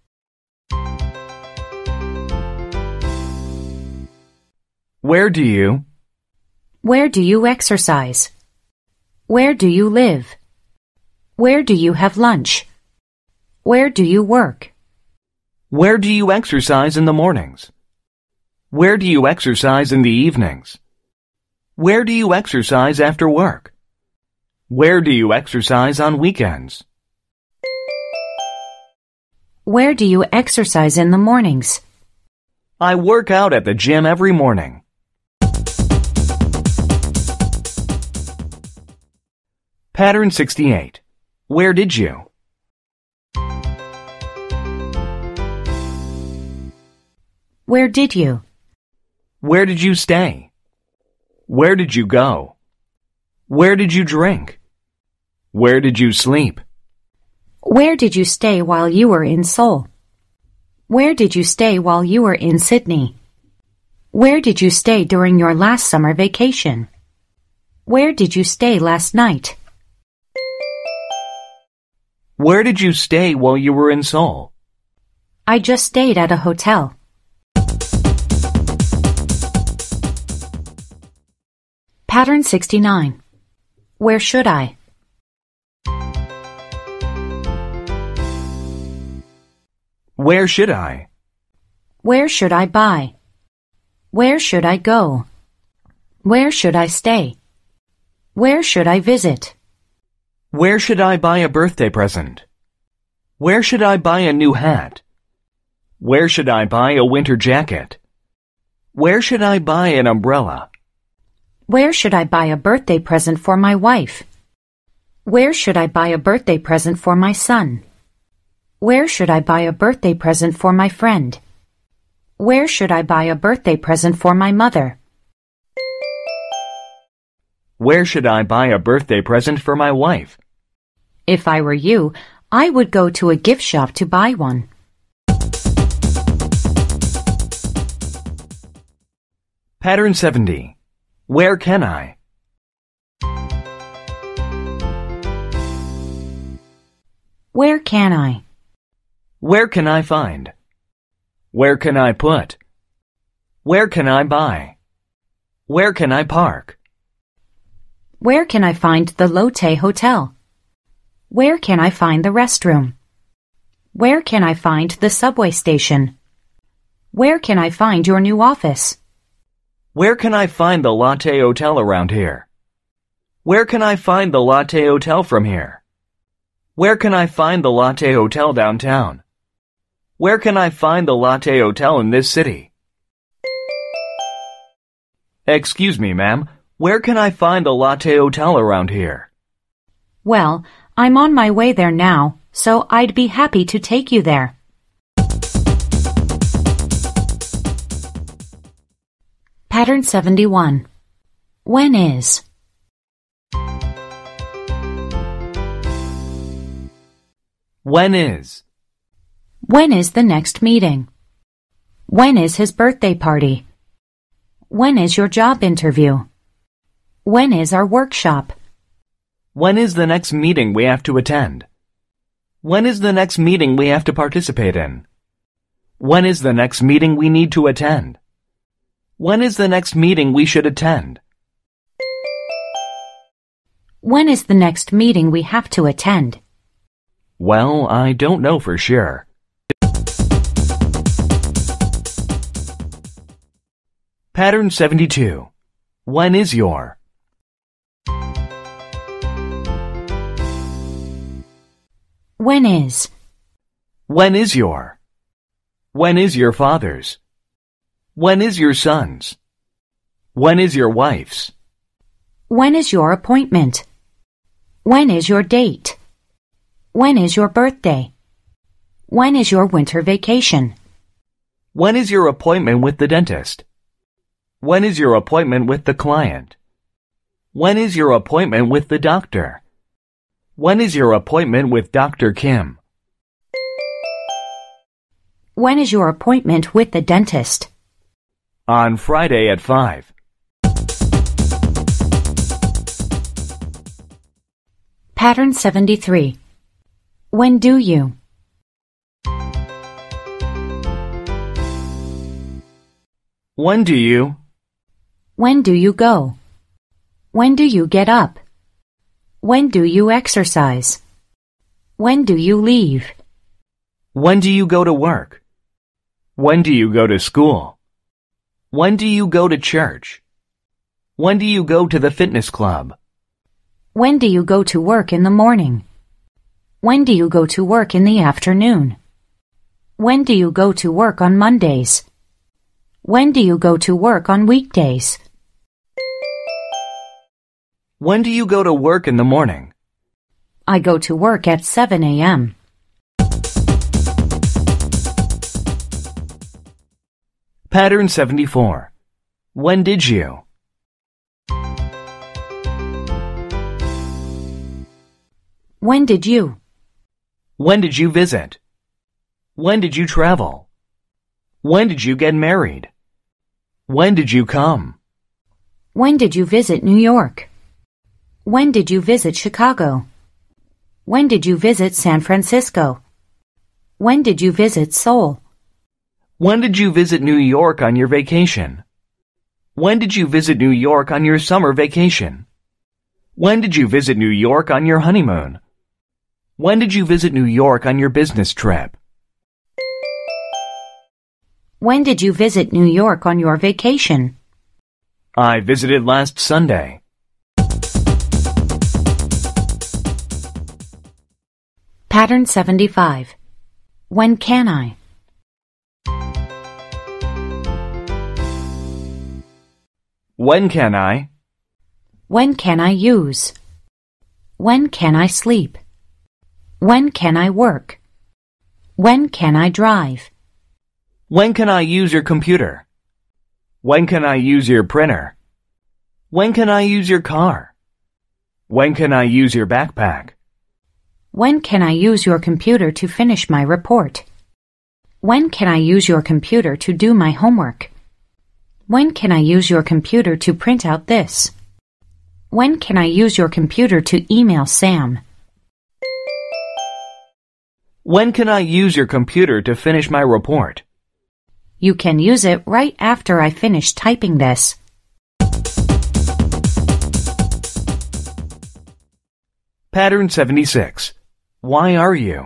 Where do you? Where do you exercise? Where do you live? Where do you have lunch? Where do you work? Where do you exercise in the mornings? Where do you exercise in the evenings? Where do you exercise after work? Where do you exercise on weekends? Where do you exercise in the mornings? I work out at the gym every morning. Pattern 68. Where did you? Where did you? Where did you stay? Where did you go? Where did you drink? Where did you sleep? Where did you stay while you were in Seoul? Where did you stay while you were in Sydney? Where did you stay during your last summer vacation? Where did you stay last night? Where did you stay while you were in Seoul? I just stayed at a hotel. Pattern 69. Where should I? Where should I? Where should I buy? Where should I go? Where should I stay? Where should I visit? Where should I buy a birthday present? Where should I buy a new hat? Where should I buy a winter jacket? Where should I buy an umbrella? Where should I buy a birthday present for my wife? Where should I buy a birthday present for my son? Where should I buy a birthday present for my friend? Where should I buy a birthday present for my mother? Where should I buy a birthday present for my wife? If I were you, I would go to a gift shop to buy one. Pattern 70. Where can I? Where can I? Where can I find? Where can I put? Where can I buy? Where can I park? Where can I find the Lotte Hotel? Where can I find the restroom? Where can I find the subway station? Where can I find your new office? Where can I find the Latte Hotel around here? Where can I find the Latte Hotel from here? Where can I find the Latte Hotel downtown? Where can I find the Latte Hotel in this city? Excuse me, ma'am. Where can I find the Latte Hotel around here? Well, I'm on my way there now, so I'd be happy to take you there. Pattern 71. When is? When is? When is the next meeting? When is his birthday party? When is your job interview? When is our workshop? When is the next meeting we have to attend? When is the next meeting we have to participate in? When is the next meeting we need to attend? When is the next meeting we should attend? When is the next meeting we have to attend? Well, I don't know for sure. Pattern 72. When is your? When is? When is your? When is your father's? When is your son's? When is your wife's? When is your appointment? When is your date? When is your birthday? When is your winter vacation? When is your appointment with the dentist? When is your appointment with the client? When is your appointment with the doctor? When is your appointment with Dr. Kim? When is your appointment with the dentist? On Friday at 5. Pattern 73. When do you? When do you? When do you go? When do you get up? When do you exercise? When do you leave? When do you go to work? When do you go to school? When do you go to church? When do you go to the fitness club? When do you go to work in the morning? When do you go to work in the afternoon? When do you go to work on Mondays? When do you go to work on weekdays? When do you go to work in the morning? I go to work at 7 a.m. Pattern 74. When did you? When did you? When did you visit? When did you travel? When did you get married? When did you come? When did you visit New York? When did you visit Chicago? When did you visit San Francisco? When did you visit Seoul? When did you visit New York on your vacation? When did you visit New York on your summer vacation? When did you visit New York on your honeymoon? When did you visit New York on your business trip? When did you visit New York on your vacation? I visited last Sunday. Pattern 75. When can I? When can I? When can I use? When can I sleep? When can I work? When can I drive? When can I use your computer? When can I use your printer? When can I use your car? When can I use your backpack? When can I use your computer to finish my report? When can I use your computer to do my homework? When can I use your computer to print out this? When can I use your computer to email Sam? When can I use your computer to finish my report? You can use it right after I finish typing this. Pattern 76. Why are you?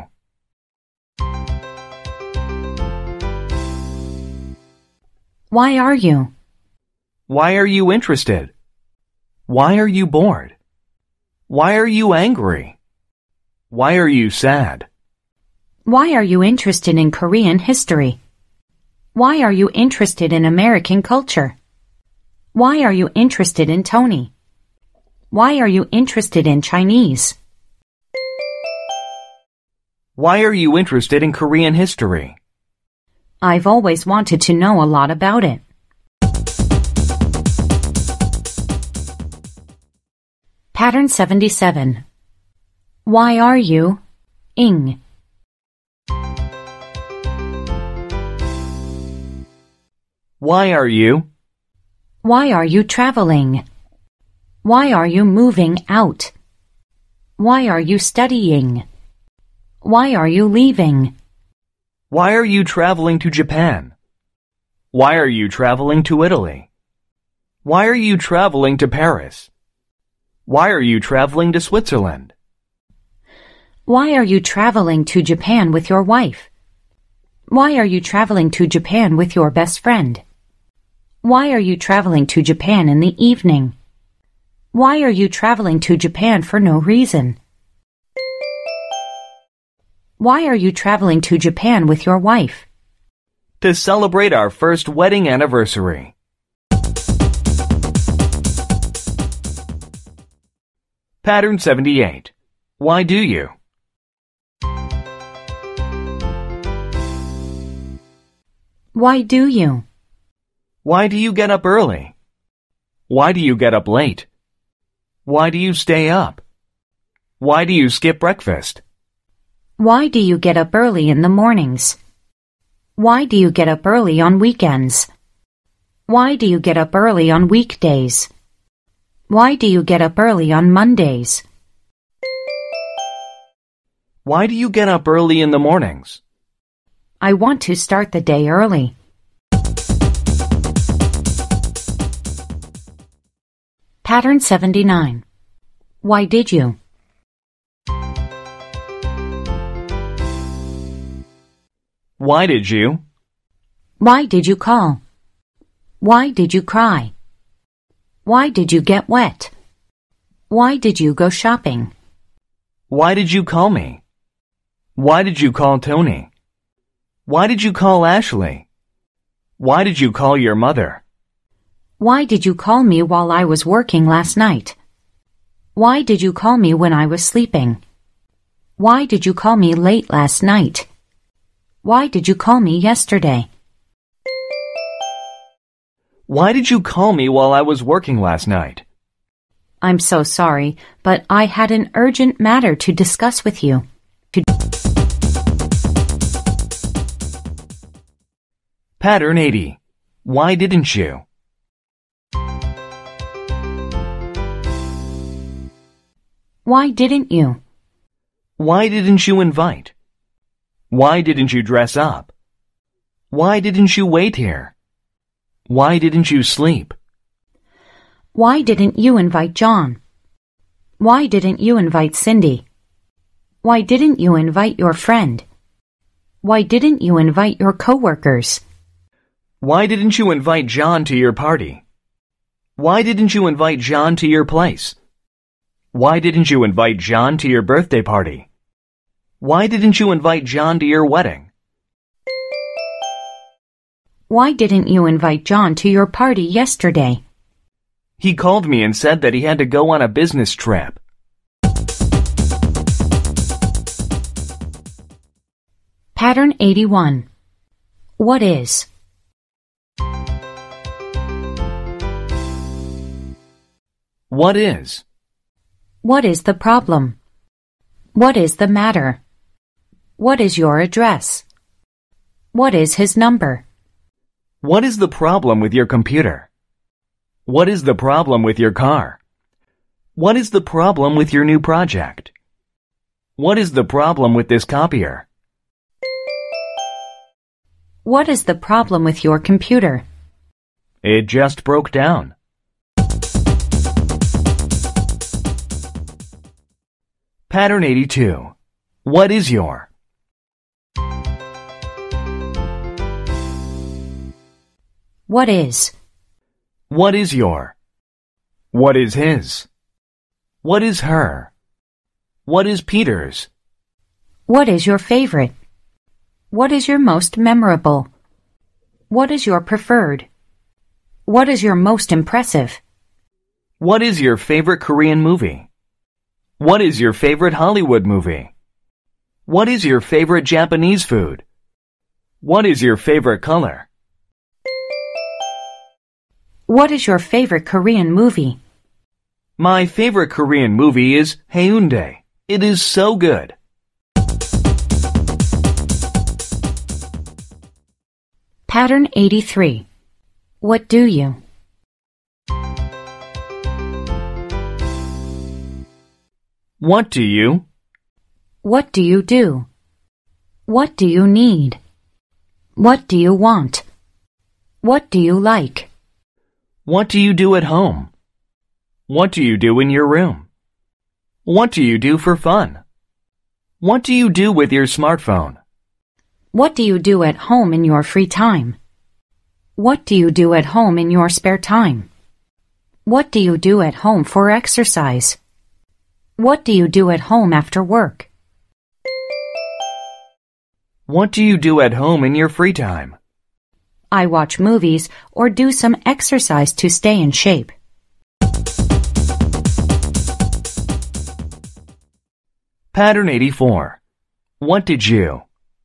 Why are you? Why are you interested? Why are you bored? Why are you angry? Why are you sad? Why are you interested in Korean history? Why are you interested in American culture? Why are you interested in Tony? Why are you interested in Chinese? Why are you interested in Korean history? I've always wanted to know a lot about it. Pattern 77. Why are you ing? Why are you? Why are you traveling? Why are you moving out? Why are you studying? Why are you leaving? Why are you traveling to Japan? Why are you traveling to Italy? Why are you traveling to Paris? Why are you traveling to Switzerland? Why are you traveling to Japan with your wife? Why are you traveling to Japan with your best friend? Why are you traveling to Japan in the evening? Why are you traveling to Japan for no reason? Why are you traveling to Japan with your wife? To celebrate our first wedding anniversary. Pattern 78. Why do you? Why do you? Why do you get up early? Why do you get up late? Why do you stay up? Why do you skip breakfast? Why do you get up early in the mornings? Why do you get up early on weekends? Why do you get up early on weekdays? Why do you get up early on Mondays? Why do you get up early in the mornings? I want to start the day early. Pattern 79. Why did you? Why did you? Why did you call? Why did you cry? Why did you get wet? Why did you go shopping? Why did you call me? Why did you call Tony? Why did you call Ashley? Why did you call your mother? Why did you call me while I was working last night? Why did you call me when I was sleeping? Why did you call me late last night? Why did you call me yesterday? Why did you call me while I was working last night? I'm so sorry, but I had an urgent matter to discuss with you. Pattern 80. Why didn't you? Why didn't you? Why didn't you invite? Why didn't you dress up? Why didn't you wait here? Why didn't you sleep? Why didn't you invite John? Why didn't you invite Cindy? Why didn't you invite your friend? Why didn't you invite your coworkers? Why didn't you invite John to your party? Why didn't you invite John to your place? Why didn't you invite John to your birthday party? Why didn't you invite John to your wedding? Why didn't you invite John to your party yesterday? He called me and said that he had to go on a business trip. Pattern 81. What is? What is? What is the problem? What is the matter? What is your address? What is his number? What is the problem with your computer? What is the problem with your car? What is the problem with your new project? What is the problem with this copier? What is the problem with your computer? It just broke down. Pattern 82. What is your? What is? What is your? What is his? What is her? What is Peter's? What is your favorite? What is your most memorable? What is your preferred? What is your most impressive? What is your favorite Korean movie? What is your favorite Hollywood movie? What is your favorite Japanese food? What is your favorite color? What is your favorite Korean movie? My favorite Korean movie is Haeundae. It is so good. Pattern 83. What do you? What do you? What do you do? What do you need? What do you want? What do you like? What do you do at home? What do you do in your room? What do you do for fun? What do you do with your smartphone? What do you do at home in your free time? What do you do at home in your spare time? What do you do at home for exercise? What do you do at home after work? What do you do at home in your free time? I watch movies or do some exercise to stay in shape. Pattern 84. What did you?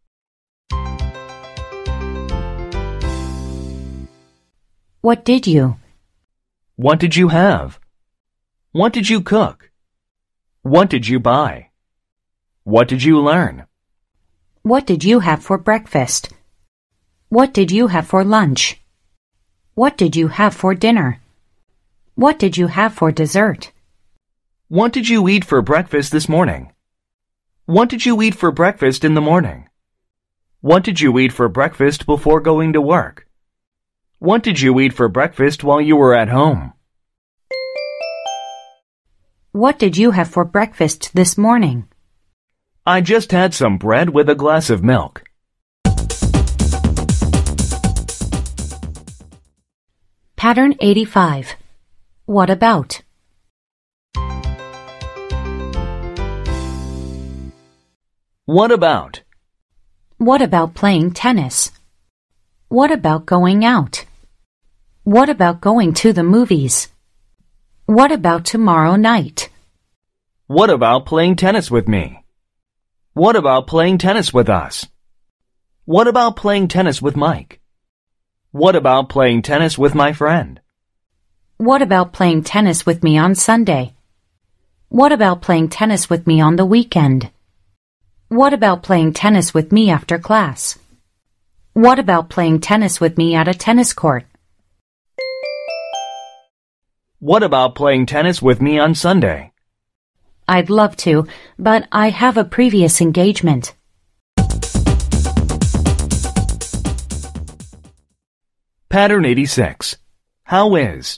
What did you? What did you have? What did you cook? What did you buy? What did you learn? What did you have for breakfast? What did you have for lunch? What did you have for dinner? What did you have for dessert? What did you eat for breakfast this morning? What did you eat for breakfast in the morning? What did you eat for breakfast before going to work? What did you eat for breakfast while you were at home? What did you have for breakfast this morning? I just had some bread with a glass of milk. Pattern 85. What about? What about? What about playing tennis? What about going out? What about going to the movies? What about tomorrow night? What about playing tennis with me? What about playing tennis with us? What about playing tennis with Mike? What about playing tennis with my friend? What about playing tennis with me on Sunday? What about playing tennis with me on the weekend? What about playing tennis with me after class? What about playing tennis with me at a tennis court? What about playing tennis with me on Sunday? I'd love to, but I have a previous engagement. Pattern 86. How is?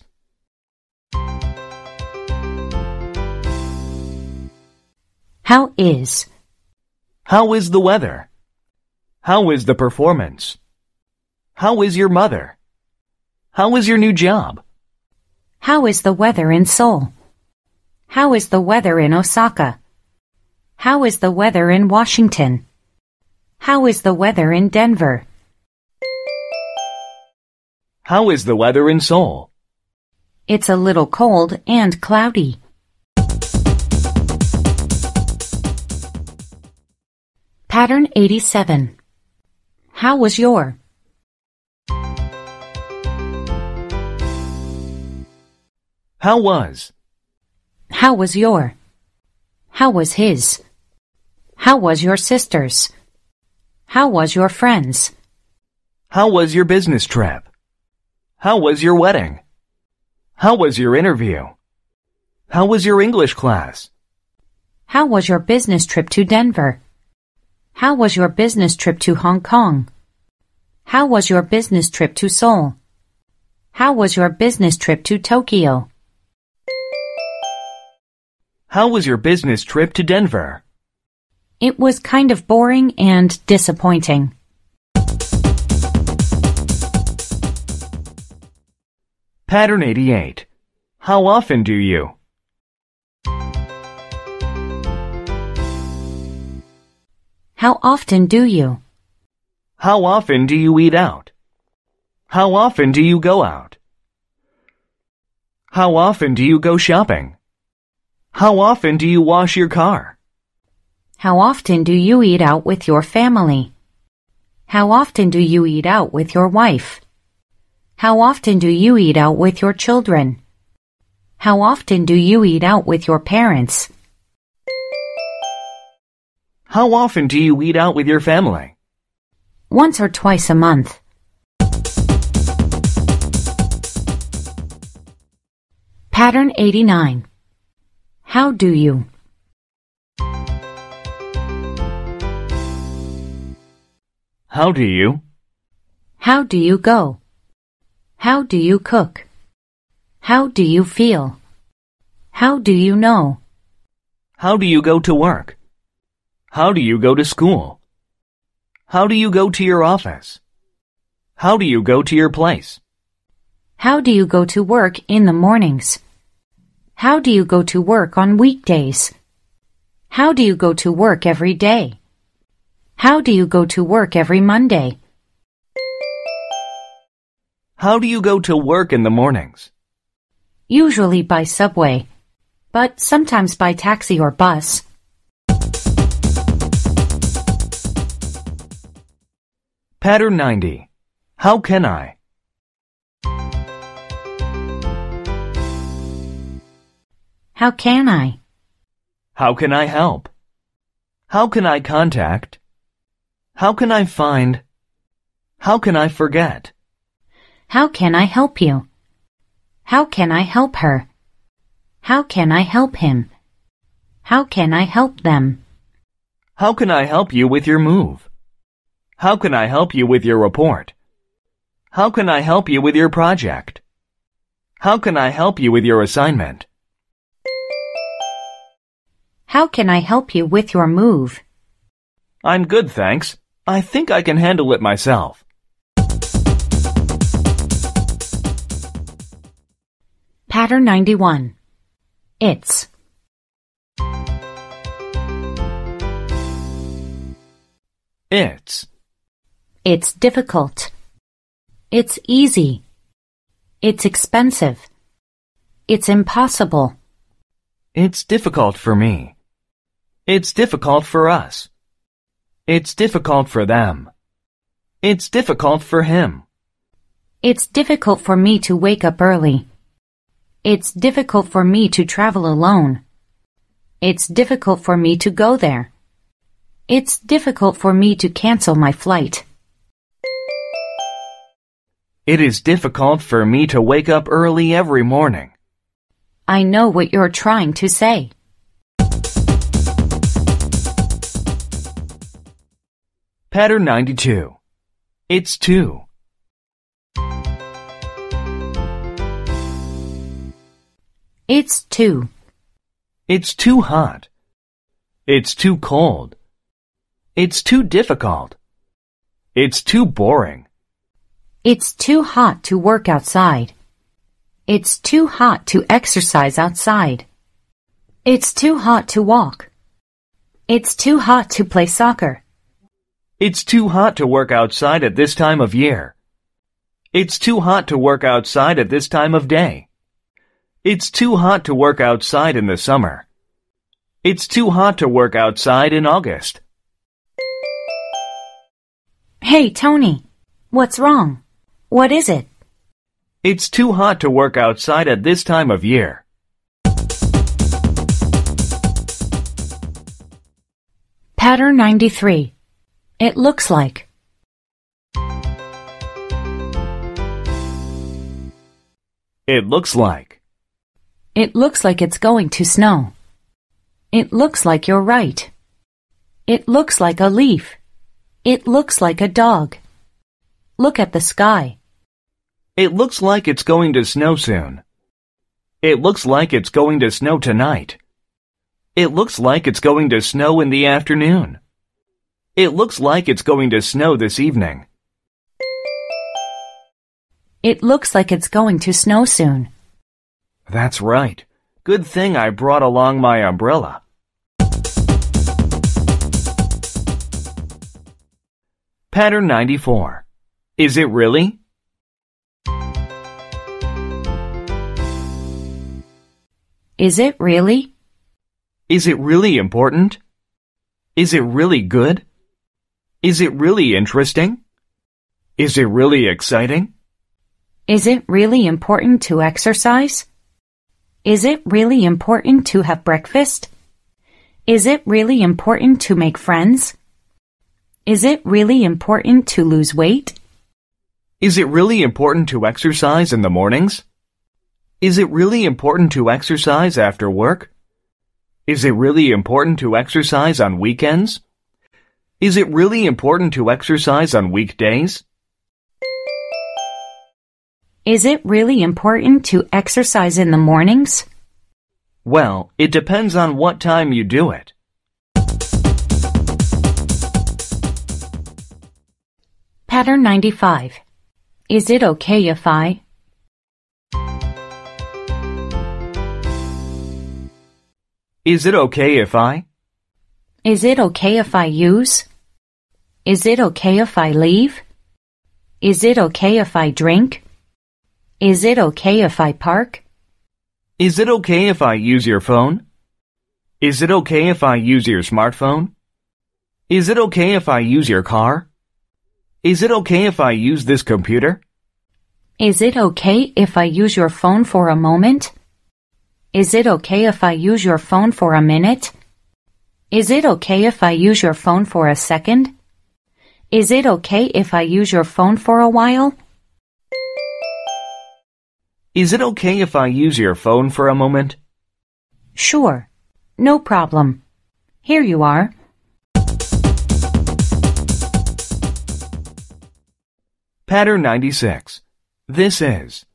How is? How is the weather? How is the performance? How is your mother? How is your new job? How is the weather in Seoul? How is the weather in Osaka? How is the weather in Washington? How is the weather in Denver? How is the weather in Seoul? It's a little cold and cloudy. Pattern 87. How was your? How was? How was your? How was his? How was your sister's? How was your friend's? How was your business trip? How was your wedding? How was your interview? How was your English class? How was your business trip to Denver? How was your business trip to Hong Kong? How was your business trip to Seoul? How was your business trip to Tokyo? How was your business trip to Denver? It was kind of boring and disappointing. Pattern 88. How often do you? How often do you? How often do you eat out? How often do you go out? How often do you go shopping? How often do you wash your car? How often do you eat out with your family? How often do you eat out with your wife? How often do you eat out with your children? How often do you eat out with your parents? How often do you eat out with your family? Once or twice a month. Pattern 89. How do you? How do you? How do you go? How do you cook? How do you feel? How do you know? How do you go to work? How do you go to school? How do you go to your office? How do you go to your place? How do you go to work in the mornings? How do you go to work on weekdays? How do you go to work every day? How do you go to work every Monday? How do you go to work in the mornings? Usually by subway, but sometimes by taxi or bus. Pattern 90. How can I? How can I? How can I help? How can I contact? How can I find? How can I forget? How can I help you? How can I help her? How can I help him? How can I help them? How can I help you with your move? How can I help you with your report? How can I help you with your project? How can I help you with your assignment? How can I help you with your move? I'm good, thanks. I think I can handle it myself. Pattern 91. It's. It's. It's difficult. It's easy. It's expensive. It's impossible. It's difficult for me. It's difficult for us. It's difficult for them. It's difficult for him. It's difficult for me to wake up early. It's difficult for me to travel alone. It's difficult for me to go there. It's difficult for me to cancel my flight. It is difficult for me to wake up early every morning. I know what you're trying to say. Pattern 92. It's too. It's too. It's too hot. It's too cold. It's too difficult. It's too boring. It's too hot to work outside. It's too hot to exercise outside. It's too hot to walk. It's too hot to play soccer. It's too hot to work outside at this time of year. It's too hot to work outside at this time of day. It's too hot to work outside in the summer. It's too hot to work outside in August. Hey, Tony. What's wrong? What is it? It's too hot to work outside at this time of year. Pattern 93. It looks like. It looks like. It looks like it's going to snow. It looks like you're right. It looks like a leaf. It looks like a dog. Look at the sky. It looks like it's going to snow soon. It looks like it's going to snow tonight. It looks like it's going to snow in the afternoon. It looks like it's going to snow this evening. It looks like it's going to snow soon. That's right. Good thing I brought along my umbrella. Pattern 94. Is it really? Is it really? Is it really important? Is it really good? Is it really interesting? Is it really exciting? Is it really important to exercise? Is it really important to have breakfast? Is it really important to make friends? Is it really important to lose weight? Is it really important to exercise in the mornings? Is it really important to exercise after work? Is it really important to exercise on weekends? Is it really important to exercise on weekdays? Is it really important to exercise in the mornings? Well, it depends on what time you do it. Pattern 95. Is it okay if I? Is it okay if I? Is it okay if I use? Is it okay if I leave? Is it okay if I drink? Is it okay if I park? Is it okay if I use your phone? Is it okay if I use your smartphone? Is it okay if I use your car? Is it okay if I use this computer? Is it okay if I use your phone for a moment? Is it okay if I use your phone for a minute? Is it okay if I use your phone for a second? Is it okay if I use your phone for a while? Is it okay if I use your phone for a moment? Sure. No problem. Here you are. Pattern 96. This is.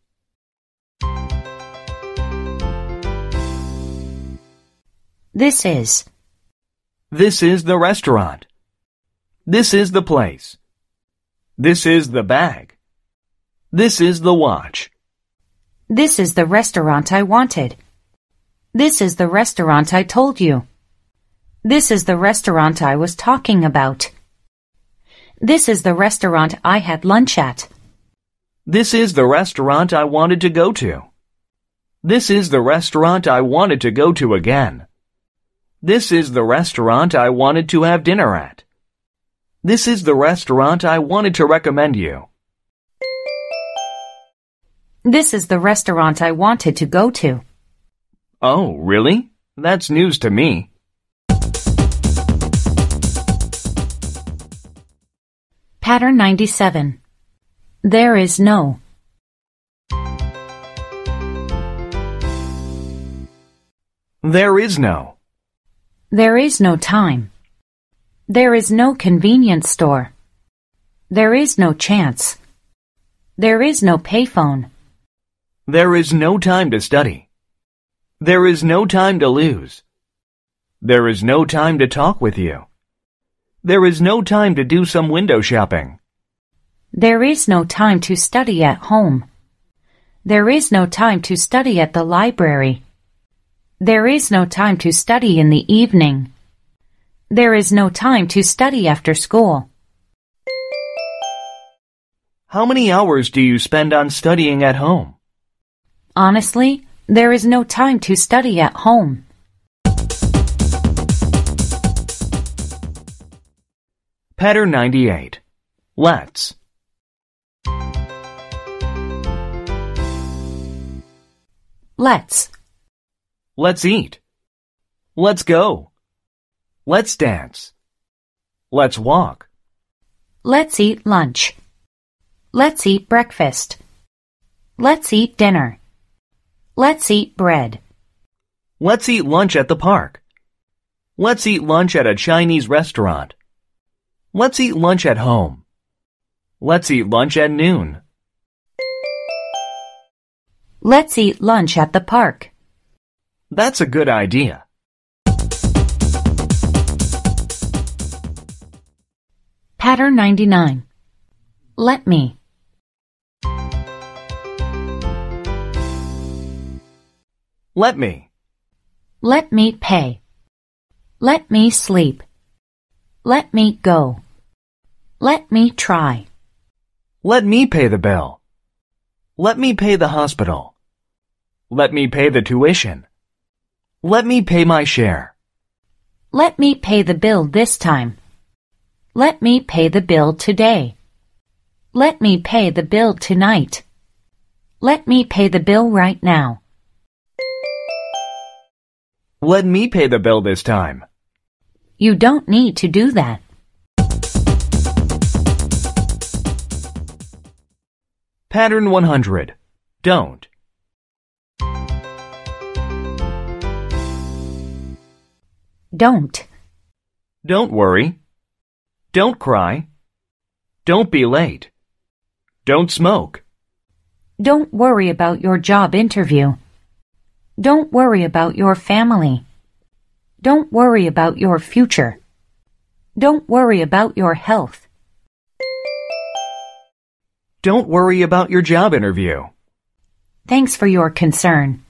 This is. This is the restaurant. This is the place. This is the bag. This is the watch. This is the restaurant I wanted. This is the restaurant I told you. This is the restaurant I was talking about. This is the restaurant I had lunch at. This is the restaurant I wanted to go to. This is the restaurant I wanted to go to again. This is the restaurant I wanted to have dinner at. This is the restaurant I wanted to recommend you. This is the restaurant I wanted to go to. Oh, really? That's news to me. Pattern 97. There is no. There is no. There is no time. There is no convenience store. There is no chance. There is no payphone. There is no time to study. There is no time to lose. There is no time to talk with you. There is no time to do some window shopping. There is no time to study at home. There is no time to study at the library. There is no time to study in the evening. There is no time to study after school. How many hours do you spend on studying at home? Honestly, there is no time to study at home. Pattern 98. Let's. Let's. Let's eat. Let's go. Let's dance. Let's walk. Let's eat lunch. Let's eat breakfast. Let's eat dinner. Let's eat bread. Let's eat lunch at the park. Let's eat lunch at a Chinese restaurant. Let's eat lunch at home. Let's eat lunch at noon. Let's eat lunch at the park. That's a good idea. Pattern 99. Let me. Let me. Let me pay. Let me sleep. Let me go. Let me try. Let me pay the bill. Let me pay the hospital. Let me pay the tuition. Let me pay my share. Let me pay the bill this time. Let me pay the bill today. Let me pay the bill tonight. Let me pay the bill right now. Let me pay the bill this time. You don't need to do that. Pattern 100. Don't. Don't. Don't worry. Don't cry. Don't be late. Don't smoke. Don't worry about your job interview. Don't worry about your family. Don't worry about your future. Don't worry about your health. Don't worry about your job interview. Thanks for your concern.